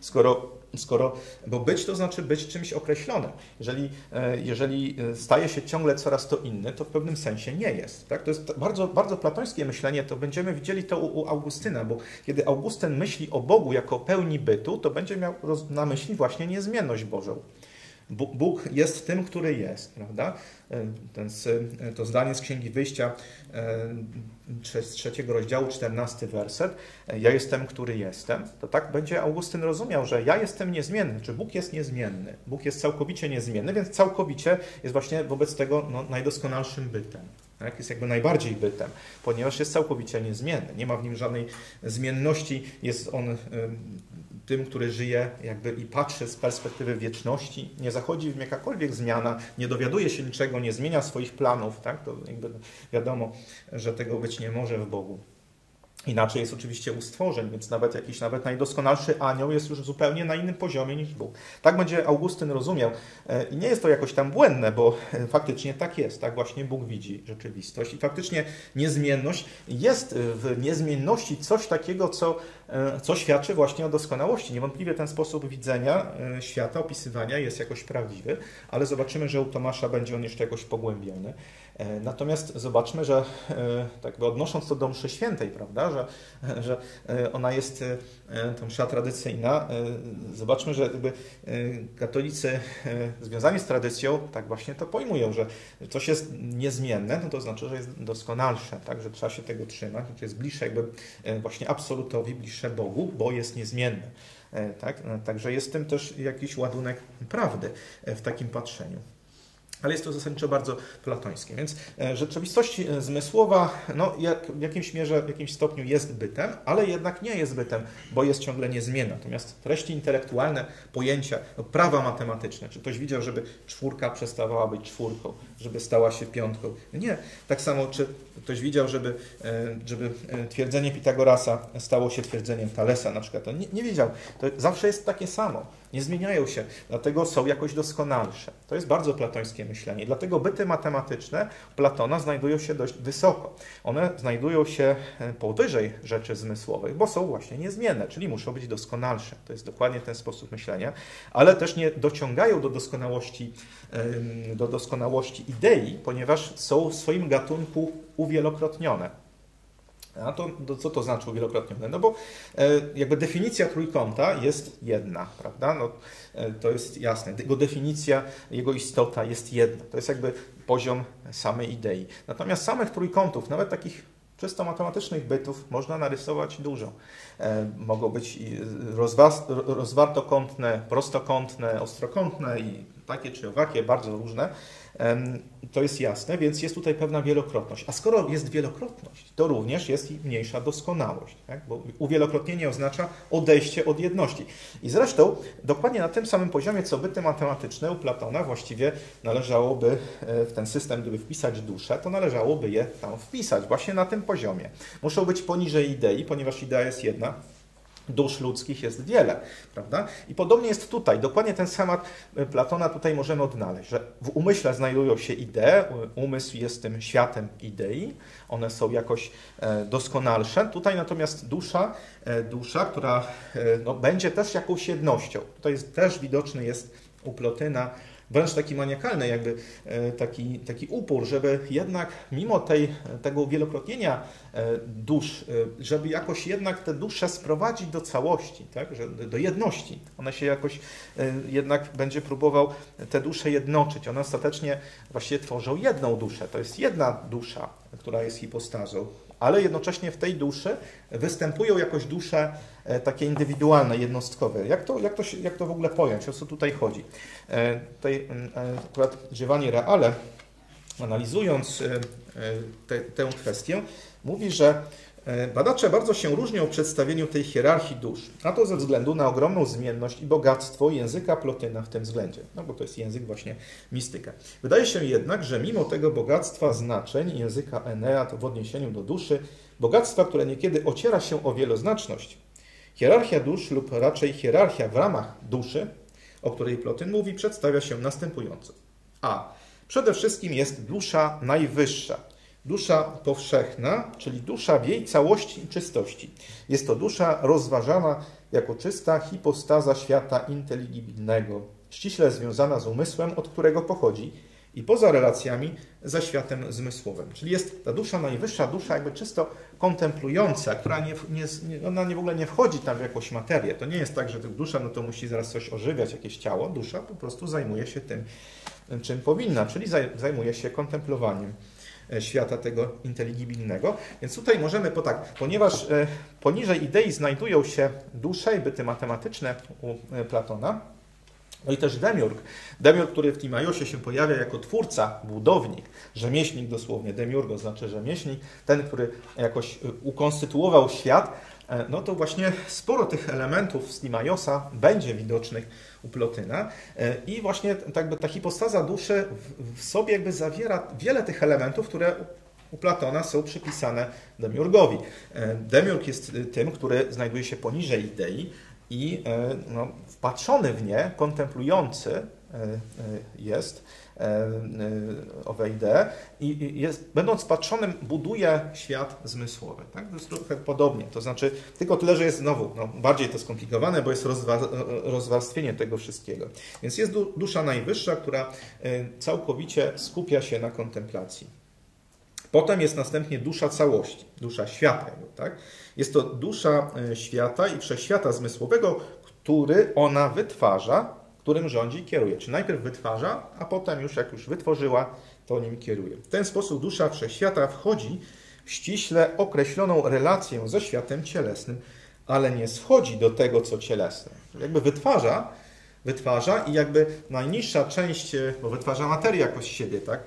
bo być to znaczy być czymś określonym. Jeżeli staje się ciągle coraz to inny, to w pewnym sensie nie jest. Tak? To jest bardzo, bardzo platońskie myślenie, to będziemy widzieli to u Augustyna, bo kiedy Augustyn myśli o Bogu jako pełni bytu, to będzie miał na myśli właśnie niezmienność Bożą. Bóg jest tym, który jest, prawda? To zdanie z Księgi Wyjścia z 3 rozdziału, 14 werset. Ja jestem, który jestem. To tak będzie Augustyn rozumiał, że ja jestem niezmienny, czy Bóg jest niezmienny. Bóg jest całkowicie niezmienny, więc całkowicie jest właśnie wobec tego najdoskonalszym bytem. Tak? Jest jakby najbardziej bytem, ponieważ jest całkowicie niezmienny. Nie ma w nim żadnej zmienności. Jest on tym, który żyje jakby i patrzy z perspektywy wieczności. Nie zachodzi w nim jakakolwiek zmiana, nie dowiaduje się niczego, nie zmienia swoich planów. Tak? To jakby wiadomo, że tego być nie może w Bogu. Inaczej jest oczywiście u stworzeń, więc nawet najdoskonalszy anioł jest już zupełnie na innym poziomie niż Bóg. Tak będzie Augustyn rozumiał. I nie jest to jakoś tam błędne, bo faktycznie tak jest. Tak właśnie Bóg widzi rzeczywistość. I faktycznie niezmienność jest w niezmienności coś takiego, co świadczy właśnie o doskonałości. Niewątpliwie ten sposób widzenia świata, opisywania jest jakoś prawdziwy, ale zobaczymy, że u Tomasza będzie on jeszcze jakoś pogłębiony. Natomiast zobaczmy, że tak by odnosząc to do mszy świętej, prawda, że ona jest ta msza tradycyjna, zobaczmy, że jakby katolicy związani z tradycją tak właśnie to pojmują, że coś jest niezmienne, no to znaczy, że jest doskonalsze, tak, że trzeba się tego trzymać, że jest bliższe jakby właśnie absolutowi, bliższe Bogu, bo jest niezmienny. Tak? Także jest w tym też jakiś ładunek prawdy w takim patrzeniu. Ale jest to zasadniczo bardzo platońskie. Więc rzeczywistość zmysłowa w jakimś stopniu jest bytem, ale jednak nie jest bytem, bo jest ciągle niezmienna. Natomiast treści intelektualne, pojęcia, prawa matematyczne, czy ktoś widział, żeby czwórka przestawała być czwórką, żeby stała się piątką? Nie. Tak samo, czy ktoś widział, żeby twierdzenie Pitagorasa stało się twierdzeniem Thalesa na przykład? To nie widział. To zawsze jest takie samo. Nie zmieniają się, dlatego są jakoś doskonalsze. To jest bardzo platońskie myślenie. Dlatego byty matematyczne Platona znajdują się dość wysoko. One znajdują się powyżej rzeczy zmysłowych, bo są właśnie niezmienne, czyli muszą być doskonalsze. To jest dokładnie ten sposób myślenia, ale też nie dociągają do doskonałości idei, ponieważ są w swoim gatunku uwielokrotnione. A co to znaczy uwielokrotnione? No bo jakby definicja trójkąta jest jedna, prawda? No, to jest jasne. Jego definicja, jego istota jest jedna. To jest jakby poziom samej idei. Natomiast samych trójkątów, nawet takich czysto matematycznych bytów, można narysować dużo. Mogą być rozwartokątne, prostokątne, ostrokątne i takie czy owakie, bardzo różne. To jest jasne, więc jest tutaj pewna wielokrotność. A skoro jest wielokrotność, to również jest i mniejsza doskonałość. Tak? Bo uwielokrotnienie oznacza odejście od jedności. I zresztą dokładnie na tym samym poziomie, co byty matematyczne u Platona właściwie należałoby w ten system, gdyby wpisać duszę, to należałoby je tam wpisać, właśnie na tym poziomie. Muszą być poniżej idei, ponieważ idea jest jedna. dusz ludzkich jest wiele, prawda? I podobnie jest tutaj. Dokładnie ten schemat Platona tutaj możemy odnaleźć, że w umyśle znajdują się idee, umysł jest tym światem idei, one są jakoś doskonalsze. Tutaj natomiast dusza, która no, będzie też jakąś jednością. Tutaj też widoczny jest u Plotyna wręcz taki maniakalny, jakby taki upór, żeby jednak mimo tego wielokrotnienia dusz, żeby jakoś jednak te dusze sprowadzić do całości, tak? Do jedności. One się jakoś jednak będzie próbował te dusze jednoczyć. One ostatecznie właściwie tworzą jedną duszę. To jest jedna dusza, która jest hipostazą, ale jednocześnie w tej duszy występują jakoś dusze takie indywidualne, jednostkowe. Jak to w ogóle pojąć? O co tutaj chodzi? Tutaj akurat Giovanni Reale, analizując tę kwestię, mówi, że badacze bardzo się różnią w przedstawieniu tej hierarchii dusz, a to ze względu na ogromną zmienność i bogactwo języka Plotyna w tym względzie, no bo to jest język właśnie mistyka. Wydaje się jednak, że mimo tego bogactwa znaczeń języka Eneat w odniesieniu do duszy, bogactwa, które niekiedy ociera się o wieloznaczność, hierarchia dusz lub raczej hierarchia w ramach duszy, o której Plotyn mówi, przedstawia się następująco. A. Przede wszystkim jest dusza najwyższa. Dusza powszechna, czyli dusza w jej całości i czystości. Jest to dusza rozważana jako czysta hipostaza świata inteligibilnego, ściśle związana z umysłem, od którego pochodzi i poza relacjami ze światem zmysłowym. Czyli jest ta dusza najwyższa, dusza jakby czysto kontemplująca, która ona w ogóle nie wchodzi tam w jakąś materię. To nie jest tak, że dusza no to musi zaraz coś ożywiać, jakieś ciało. Dusza po prostu zajmuje się tym, czym powinna, czyli zajmuje się kontemplowaniem świata tego inteligibilnego. Więc tutaj możemy, ponieważ poniżej idei znajdują się dusze i byty matematyczne u Platona, no i też Demiurg. Demiurg, który w Timaiosie się pojawia jako twórca, budownik, rzemieślnik dosłownie, Demiurgo znaczy rzemieślnik, ten, który jakoś ukonstytuował świat, no to właśnie sporo tych elementów z Timaiosa będzie widocznych u Plotyna i właśnie ta hipostaza duszy w sobie jakby zawiera wiele tych elementów, które u Platona są przypisane Demiurgowi. Demiurg jest tym, który znajduje się poniżej idei i no, wpatrzony w nie, kontemplujący jest owe idee i będąc patrzonym buduje świat zmysłowy. Tak? To jest trochę podobnie. To znaczy, tylko tyle, że jest znowu bardziej to skomplikowane, bo jest rozwarstwienie tego wszystkiego. Więc jest dusza najwyższa, która całkowicie skupia się na kontemplacji. Potem jest następnie dusza całości, dusza świata. Tak? Jest to dusza świata i wszechświata zmysłowego, który ona wytwarza, którym rządzi i kieruje. Czyli najpierw wytwarza, a potem już jak już wytworzyła, to nim kieruje. W ten sposób dusza wszechświata wchodzi w ściśle określoną relację ze światem cielesnym, ale nie schodzi do tego, co cielesne. Jakby wytwarza i jakby najniższa część, bo wytwarza materię jakoś z siebie, tak?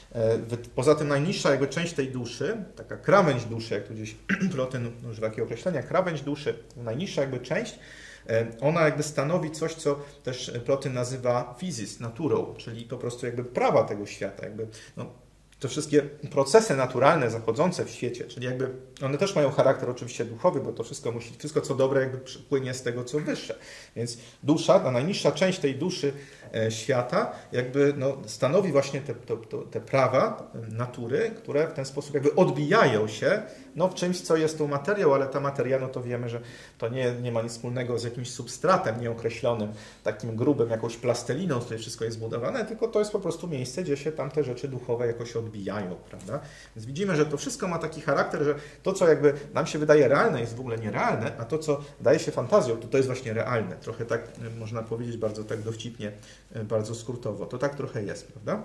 Poza tym najniższa jakby część tej duszy, taka krawędź duszy, jak tu gdzieś Plotyn używa takiego określenia, krawędź duszy, najniższa jakby część, ona jakby stanowi coś, co też Plotyn nazywa physis, naturą, czyli po prostu jakby prawa tego świata, jakby te wszystkie procesy naturalne zachodzące w świecie, czyli jakby one też mają charakter oczywiście duchowy, bo to wszystko co dobre jakby płynie z tego, co wyższe. Więc dusza, ta najniższa część tej duszy świata jakby stanowi właśnie te prawa natury, które w ten sposób jakby odbijają się w czymś, co jest tą materią, ale ta materia, to wiemy, że to nie ma nic wspólnego z jakimś substratem nieokreślonym, takim grubym, jakąś plasteliną, z której wszystko jest zbudowane, tylko to jest po prostu miejsce, gdzie się tam te rzeczy duchowe jakoś odbijają, prawda? Więc widzimy, że to wszystko ma taki charakter, że to, co jakby nam się wydaje realne, jest w ogóle nierealne, a to, co daje się fantazją, to jest właśnie realne. Trochę tak można powiedzieć bardzo tak dowcipnie, bardzo skrótowo. To tak trochę jest, prawda?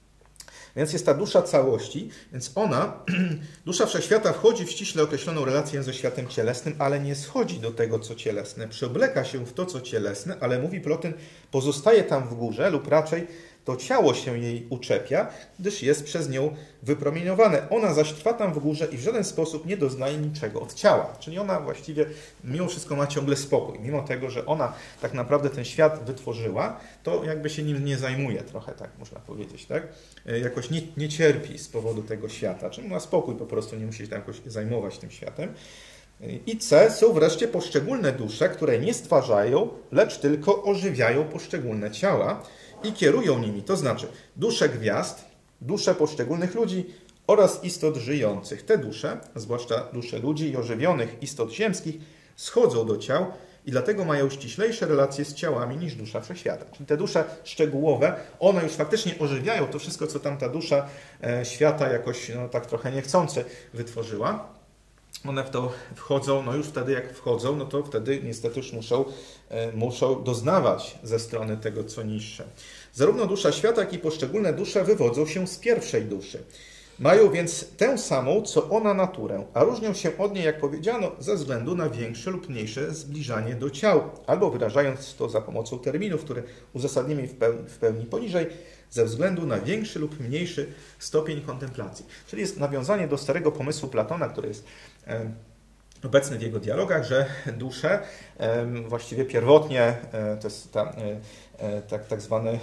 Więc jest ta dusza całości, więc ona, dusza wszechświata, wchodzi w ściśle określoną relację ze światem cielesnym, ale nie schodzi do tego, co cielesne. Przeobleka się w to, co cielesne, ale mówi Plotyn, pozostaje tam w górze lub raczej to ciało się jej uczepia, gdyż jest przez nią wypromieniowane. Ona zaś trwa tam w górze i w żaden sposób nie doznaje niczego od ciała. Czyli ona właściwie mimo wszystko ma ciągle spokój. Mimo tego, że ona tak naprawdę ten świat wytworzyła, to jakby się nim nie zajmuje trochę, tak można powiedzieć. Tak? Jakoś nie cierpi z powodu tego świata. Czyli ma spokój, po prostu nie musi się tam jakoś zajmować tym światem. I C są wreszcie poszczególne dusze, które nie stwarzają, lecz tylko ożywiają poszczególne ciała i kierują nimi. To znaczy dusze gwiazd, dusze poszczególnych ludzi oraz istot żyjących. Te dusze, zwłaszcza dusze ludzi i ożywionych istot ziemskich, schodzą do ciał i dlatego mają ściślejsze relacje z ciałami niż dusza wszechświata. Czyli te dusze szczegółowe, one już faktycznie ożywiają to wszystko, co tam ta dusza świata jakoś tak trochę niechcący wytworzyła. One w to wchodzą, no już wtedy jak wchodzą, no to wtedy niestety już muszą doznawać ze strony tego, co niższe. Zarówno dusza świata, jak i poszczególne dusze wywodzą się z pierwszej duszy. Mają więc tę samą, co ona naturę, a różnią się od niej, jak powiedziano, ze względu na większe lub mniejsze zbliżanie do ciał, albo wyrażając to za pomocą terminów, które uzasadnimy w pełni poniżej, ze względu na większy lub mniejszy stopień kontemplacji. Czyli jest nawiązanie do starego pomysłu Platona, który jest obecny w jego dialogach, że dusze właściwie pierwotnie, to jest tak zwany,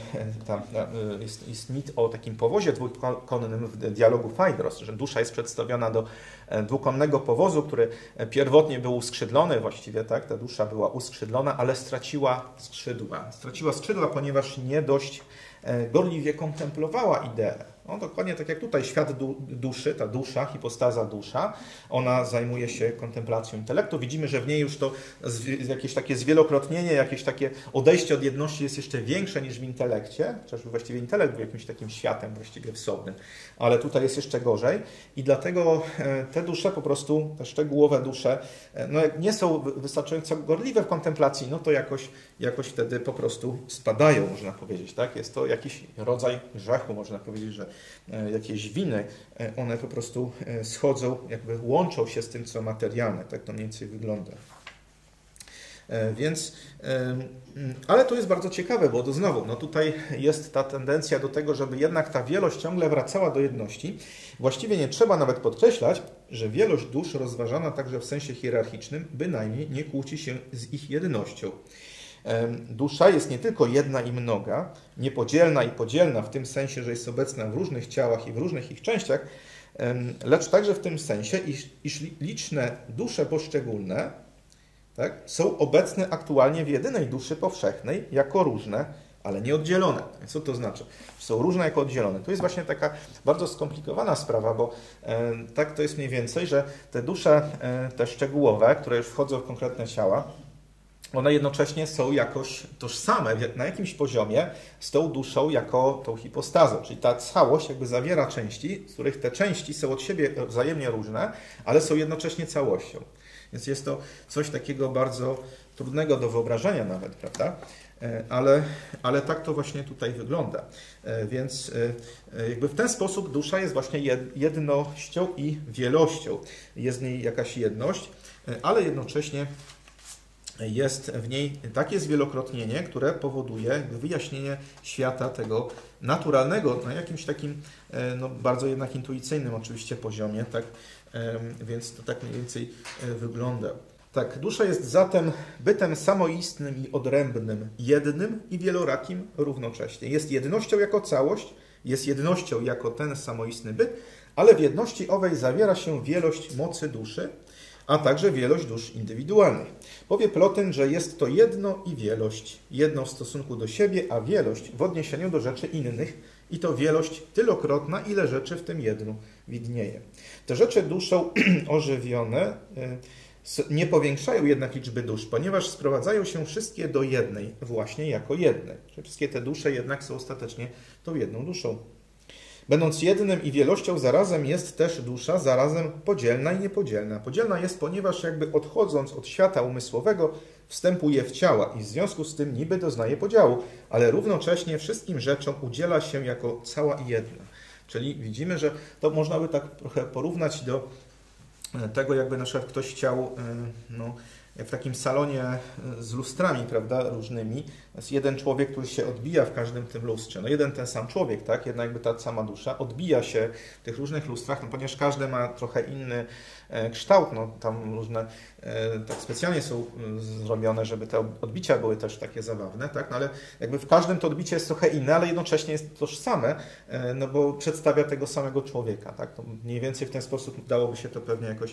jest mit o takim powozie dwukonnym w dialogu Phaedros, że dusza jest przedstawiona do dwukonnego powozu, który pierwotnie był uskrzydlony, właściwie tak, ta dusza była uskrzydlona, ale straciła skrzydła. Straciła skrzydła, ponieważ nie dość gorliwie kontemplowała ideę. No, dokładnie tak jak tutaj świat duszy, ta dusza, hipostaza dusza, ona zajmuje się kontemplacją intelektu. Widzimy, że w niej już to jakieś takie zwielokrotnienie, jakieś takie odejście od jedności jest jeszcze większe niż w intelekcie, chociaż właściwie intelekt był jakimś takim światem właściwie wsobnym, ale tutaj jest jeszcze gorzej i dlatego te dusze po prostu, te szczegółowe dusze, no jak nie są wystarczająco gorliwe w kontemplacji, no to jakoś wtedy po prostu spadają, można powiedzieć, tak? Jest to jakiś rodzaj grzechu, można powiedzieć, że jakieś winy, one po prostu schodzą, jakby łączą się z tym, co materialne. Tak to mniej więcej wygląda. Więc, ale to jest bardzo ciekawe, bo to znowu, no tutaj jest ta tendencja do tego, żeby jednak ta wielość ciągle wracała do jedności. Właściwie nie trzeba nawet podkreślać, że wielość dusz rozważana także w sensie hierarchicznym bynajmniej nie kłóci się z ich jednością. Dusza jest nie tylko jedna i mnoga, niepodzielna i podzielna w tym sensie, że jest obecna w różnych ciałach i w różnych ich częściach, lecz także w tym sensie, iż liczne dusze poszczególne, tak, są obecne aktualnie w jedynej duszy powszechnej jako różne, ale nie oddzielone. Co to znaczy? Są różne jako oddzielone. To jest właśnie taka bardzo skomplikowana sprawa, bo tak to jest mniej więcej, że te dusze, te szczegółowe, które już wchodzą w konkretne ciała, one jednocześnie są jakoś tożsame na jakimś poziomie z tą duszą jako tą hipostazą. Czyli ta całość jakby zawiera części, z których te części są od siebie wzajemnie różne, ale są jednocześnie całością. Więc jest to coś takiego bardzo trudnego do wyobrażenia nawet, prawda? Ale tak to właśnie tutaj wygląda. Więc jakby w ten sposób dusza jest właśnie jednością i wielością. Jest w niej jakaś jedność, ale jednocześnie jest w niej takie zwielokrotnienie, które powoduje wyjaśnienie świata tego naturalnego na jakimś takim no, bardzo jednak intuicyjnym oczywiście poziomie, tak? Więc to tak mniej więcej wygląda. Tak, dusza jest zatem bytem samoistnym i odrębnym, jednym i wielorakim równocześnie. Jest jednością jako całość, jest jednością jako ten samoistny byt, ale w jedności owej zawiera się wielość mocy duszy, a także wielość dusz indywidualnych. Powie Plotyn, że jest to jedno i wielość, jedno w stosunku do siebie, a wielość w odniesieniu do rzeczy innych i to wielość tylokrotna, ile rzeczy w tym jednu widnieje. Te rzeczy duszą ożywione nie powiększają jednak liczby dusz, ponieważ sprowadzają się wszystkie do jednej, właśnie jako jednej. Czyli wszystkie te dusze jednak są ostatecznie tą jedną duszą. Będąc jednym i wielością zarazem jest też dusza zarazem podzielna i niepodzielna. Podzielna jest, ponieważ jakby odchodząc od świata umysłowego wstępuje w ciała i w związku z tym niby doznaje podziału, ale równocześnie wszystkim rzeczom udziela się jako cała i jedna. Czyli widzimy, że to można by tak trochę porównać do tego, jakby na przykład ktoś chciał, no, jak w takim salonie z lustrami, prawda, różnymi, jest jeden człowiek, który się odbija w każdym tym lustrze. No jeden ten sam człowiek, tak, jedna jakby ta sama dusza odbija się w tych różnych lustrach, no, ponieważ każdy ma trochę inny kształt, no tam różne, tak specjalnie są zrobione, żeby te odbicia były też takie zabawne, tak, no ale jakby w każdym to odbicie jest trochę inne, ale jednocześnie jest tożsame, no bo przedstawia tego samego człowieka, tak, to mniej więcej w ten sposób dałoby się to pewnie jakoś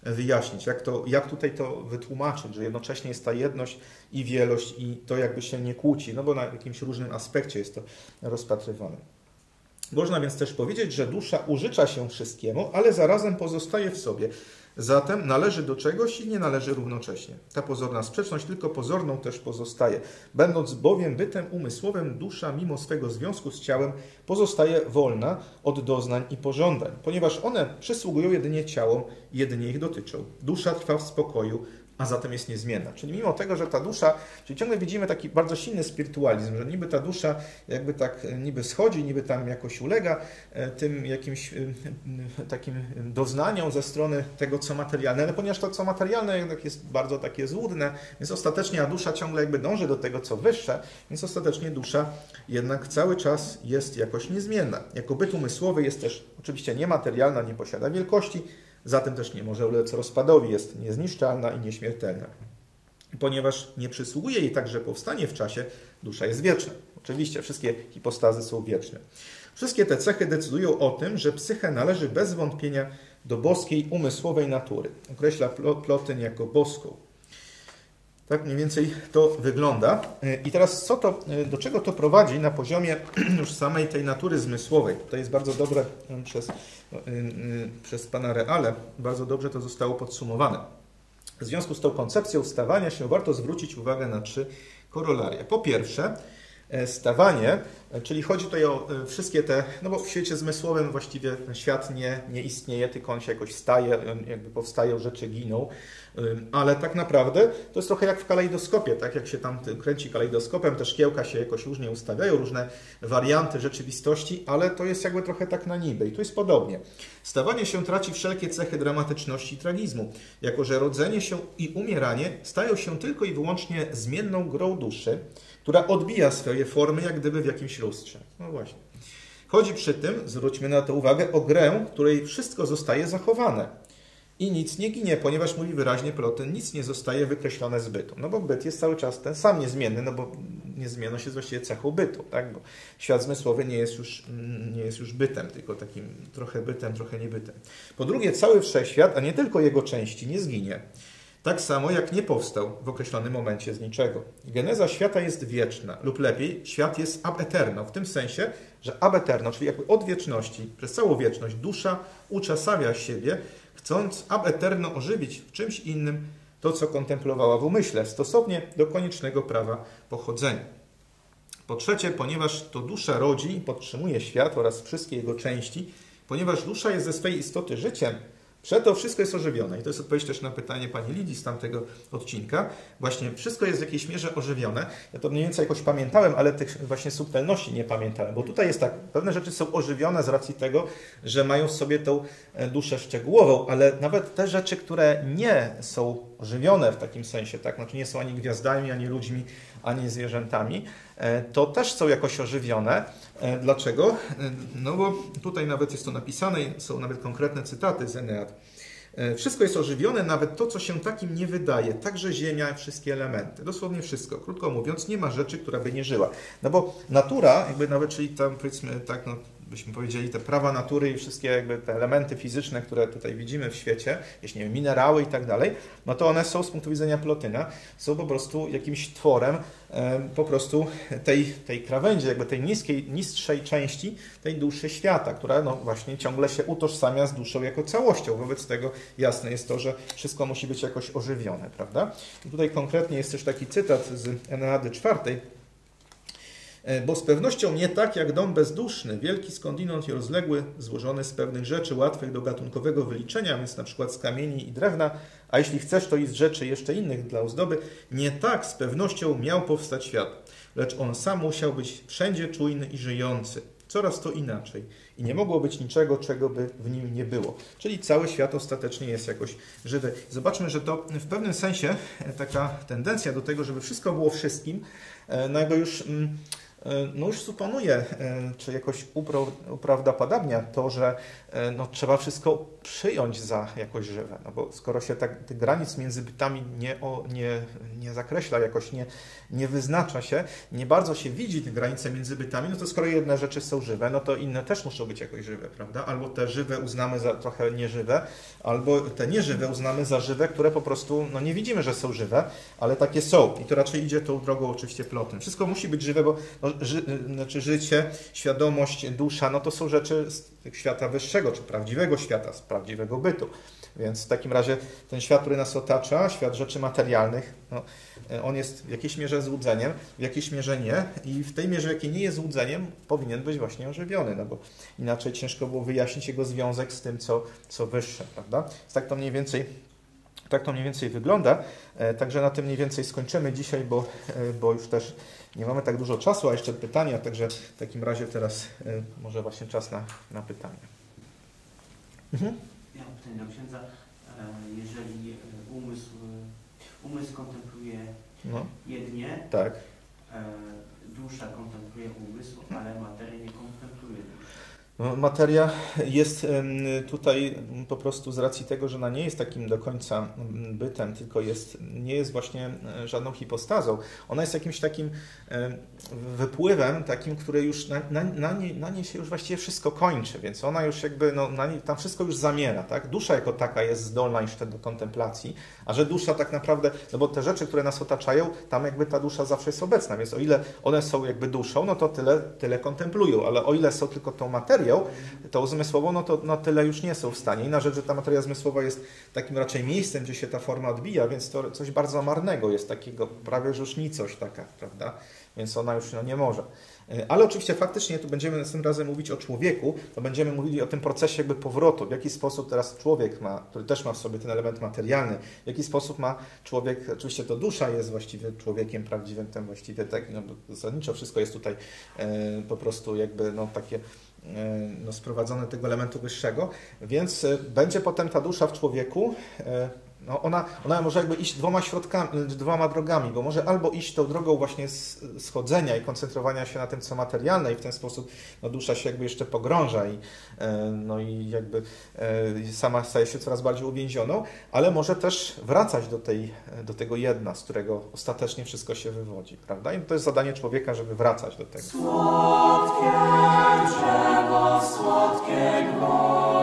wyjaśnić, jak tutaj to wytłumaczyć, że jednocześnie jest ta jedność i wielość i to jakby się nie kłóci, no bo na jakimś różnym aspekcie jest to rozpatrywane. Można więc też powiedzieć, że dusza użycza się wszystkiemu, ale zarazem pozostaje w sobie. Zatem należy do czegoś i nie należy równocześnie. Ta pozorna sprzeczność tylko pozorną też pozostaje. Będąc bowiem bytem umysłowym, dusza mimo swego związku z ciałem pozostaje wolna od doznań i pożądań, ponieważ one przysługują jedynie ciałom i jedynie ich dotyczą. Dusza trwa w spokoju, a zatem jest niezmienna. Czyli mimo tego, że ta dusza, czyli ciągle widzimy taki bardzo silny spirytualizm, że niby ta dusza jakby tak niby schodzi, niby tam jakoś ulega tym jakimś takim doznaniom ze strony tego, co materialne, ale ponieważ to, co materialne jednak jest bardzo takie złudne, więc ostatecznie dusza ciągle jakby dąży do tego, co wyższe, więc ostatecznie dusza jednak cały czas jest jakoś niezmienna. Jako byt umysłowy jest też oczywiście niematerialna, nie posiada wielkości, zatem też nie może ulec rozpadowi, jest niezniszczalna i nieśmiertelna. Ponieważ nie przysługuje jej także powstanie w czasie, dusza jest wieczna. Oczywiście wszystkie hipostazy są wieczne. Wszystkie te cechy decydują o tym, że psychę należy bez wątpienia do boskiej, umysłowej natury. Określa Plotyn jako boską. Tak mniej więcej to wygląda. I teraz do czego to prowadzi na poziomie już samej tej natury zmysłowej? To jest bardzo dobre przez pana Reale, bardzo dobrze to zostało podsumowane. W związku z tą koncepcją stawania się warto zwrócić uwagę na 3 korolaria. Po pierwsze, stawanie, czyli chodzi tutaj o wszystkie te, no bo w świecie zmysłowym właściwie ten świat nie istnieje, tylko on się jakoś staje, jakby powstają, rzeczy giną, ale tak naprawdę to jest trochę jak w kalejdoskopie, tak jak się tam kręci kalejdoskopem, te szkiełka się jakoś różnie ustawiają, różne warianty rzeczywistości, ale to jest jakby trochę tak na niby i tu jest podobnie. Stawanie się traci wszelkie cechy dramatyczności i tragizmu, jako że rodzenie się i umieranie stają się tylko i wyłącznie zmienną grą duszy, która odbija swoje formy jak gdyby w jakimś lustrze. No właśnie. Chodzi przy tym, zwróćmy na to uwagę, o grę, w której wszystko zostaje zachowane i nic nie ginie, ponieważ mówi wyraźnie Plotyn, nic nie zostaje wykreślone z bytu. No bo byt jest cały czas ten sam niezmienny, no bo niezmienność jest właściwie cechą bytu, tak? Bo świat zmysłowy nie jest już bytem, tylko takim trochę bytem, trochę niebytem. Po drugie, cały wszechświat, a nie tylko jego części, nie zginie. Tak samo jak nie powstał w określonym momencie z niczego. Geneza świata jest wieczna, lub lepiej, świat jest ab eterno, w tym sensie, że ab eterno, czyli jakby od wieczności, przez całą wieczność, dusza uczasawia siebie, chcąc ab eterno ożywić w czymś innym to, co kontemplowała w umyśle, stosownie do koniecznego prawa pochodzenia. Po trzecie, ponieważ to dusza rodzi i podtrzymuje świat oraz wszystkie jego części, ponieważ dusza jest ze swej istoty życiem, przeto wszystko jest ożywione. I to jest odpowiedź też na pytanie pani Lidii z tamtego odcinka. Właśnie wszystko jest w jakiejś mierze ożywione. Ja to mniej więcej jakoś pamiętałem, ale tych właśnie subtelności nie pamiętałem. Bo tutaj jest tak, pewne rzeczy są ożywione z racji tego, że mają w sobie tą duszę szczegółową, ale nawet te rzeczy, które nie są ożywione w takim sensie, tak, znaczy nie są ani gwiazdami, ani ludźmi, ani zwierzętami, to też są jakoś ożywione. Dlaczego? No bo tutaj nawet jest to napisane, są nawet konkretne cytaty z Enead. Wszystko jest ożywione, nawet to, co się takim nie wydaje, także ziemia, wszystkie elementy. Dosłownie wszystko. Krótko mówiąc, nie ma rzeczy, która by nie żyła. No bo natura, jakby nawet, czyli tam powiedzmy tak, no byśmy powiedzieli, te prawa natury i wszystkie jakby te elementy fizyczne, które tutaj widzimy w świecie, jeśli nie wiem, minerały i tak dalej, no to one są z punktu widzenia Plotyna, są po prostu jakimś tworem po prostu tej krawędzi, jakby tej niższej części tej duszy świata, która no właśnie ciągle się utożsamia z duszą jako całością. Wobec tego jasne jest to, że wszystko musi być jakoś ożywione, prawda? I tutaj konkretnie jest też taki cytat z Eneady IV. Bo z pewnością nie tak jak dom bezduszny, wielki skądinąd i rozległy, złożony z pewnych rzeczy łatwych do gatunkowego wyliczenia, więc na przykład z kamieni i drewna, a jeśli chcesz, to i z rzeczy jeszcze innych dla ozdoby, nie tak z pewnością miał powstać świat, lecz on sam musiał być wszędzie czujny i żyjący. Coraz to inaczej. I nie mogło być niczego, czego by w nim nie było. Czyli cały świat ostatecznie jest jakoś żywy. Zobaczmy, że to w pewnym sensie taka tendencja do tego, żeby wszystko było wszystkim, no jakby już no już suponuje, czy jakoś uprawdopodobnia to, że no, trzeba wszystko przyjąć za jakoś żywe, no bo skoro się tak tych granic między bytami nie zakreśla, jakoś nie wyznacza się, nie bardzo się widzi te granice między bytami, no to skoro jedne rzeczy są żywe, no to inne też muszą być jakoś żywe, prawda? Albo te żywe uznamy za trochę nieżywe, albo te nieżywe uznamy za żywe, które po prostu no, nie widzimy, że są żywe, ale takie są. I to raczej idzie tą drogą oczywiście plotem. Wszystko musi być żywe, bo no, znaczy życie, świadomość, dusza, no to są rzeczy z świata wyższego, czy prawdziwego świata, z prawdziwego bytu. Więc w takim razie ten świat, który nas otacza, świat rzeczy materialnych, no, on jest w jakiejś mierze złudzeniem, w jakiejś mierze nie. I w tej mierze, w jakiej nie jest złudzeniem, powinien być właśnie ożywiony, no bo inaczej ciężko było wyjaśnić jego związek z tym, co wyższe, prawda? Więc tak to mniej więcej wygląda. Także na tym mniej więcej skończymy dzisiaj, bo już też nie mamy tak dużo czasu, a jeszcze pytania, także w takim razie teraz może właśnie czas na pytania. Mhm. Ja mam pytanie do księdza. Jeżeli umysł kontempluje jedynie, tak. Dusza kontempluje umysł, ale materia nie kontempluje duszy. No, materia jest tutaj po prostu z racji tego, że ona nie jest takim do końca bytem, tylko nie jest właśnie żadną hipostazą. Ona jest jakimś takim wypływem, takim, który już na niej się już właściwie wszystko kończy, więc ona już jakby, no, tam wszystko już zamiera. Tak? Dusza jako taka jest zdolna jeszcze do kontemplacji, a że dusza tak naprawdę, no bo te rzeczy, które nas otaczają, tam jakby ta dusza zawsze jest obecna, więc o ile one są jakby duszą, no to tyle kontemplują, ale o ile są tylko tą materią, tą zmysłową, no to tyle już nie są w stanie. Inna rzecz, że ta materia zmysłowa jest takim raczej miejscem, gdzie się ta forma odbija, więc to coś bardzo marnego jest, takiego prawie że już nicość taka, prawda? Więc ona już nie może. Ale oczywiście faktycznie tu będziemy następnym razem mówić o człowieku, to będziemy mówili o tym procesie jakby powrotu, w jaki sposób teraz człowiek ma, który też ma w sobie ten element materialny, w jaki sposób ma człowiek, oczywiście to dusza jest właściwie człowiekiem prawdziwym, ten właściwie tak, no, zasadniczo wszystko jest tutaj po prostu jakby no, takie sprowadzone tego elementu wyższego, więc będzie potem ta dusza w człowieku, no ona może jakby iść dwoma drogami, bo może albo iść tą drogą właśnie schodzenia i koncentrowania się na tym, co materialne i w ten sposób no, dusza się jakby jeszcze pogrąża i jakby sama staje się coraz bardziej uwięzioną, ale może też wracać do tego jedna, z którego ostatecznie wszystko się wywodzi, prawda? I to jest zadanie człowieka, żeby wracać do tego. Słodkie drzewo, słodkie gwoździe.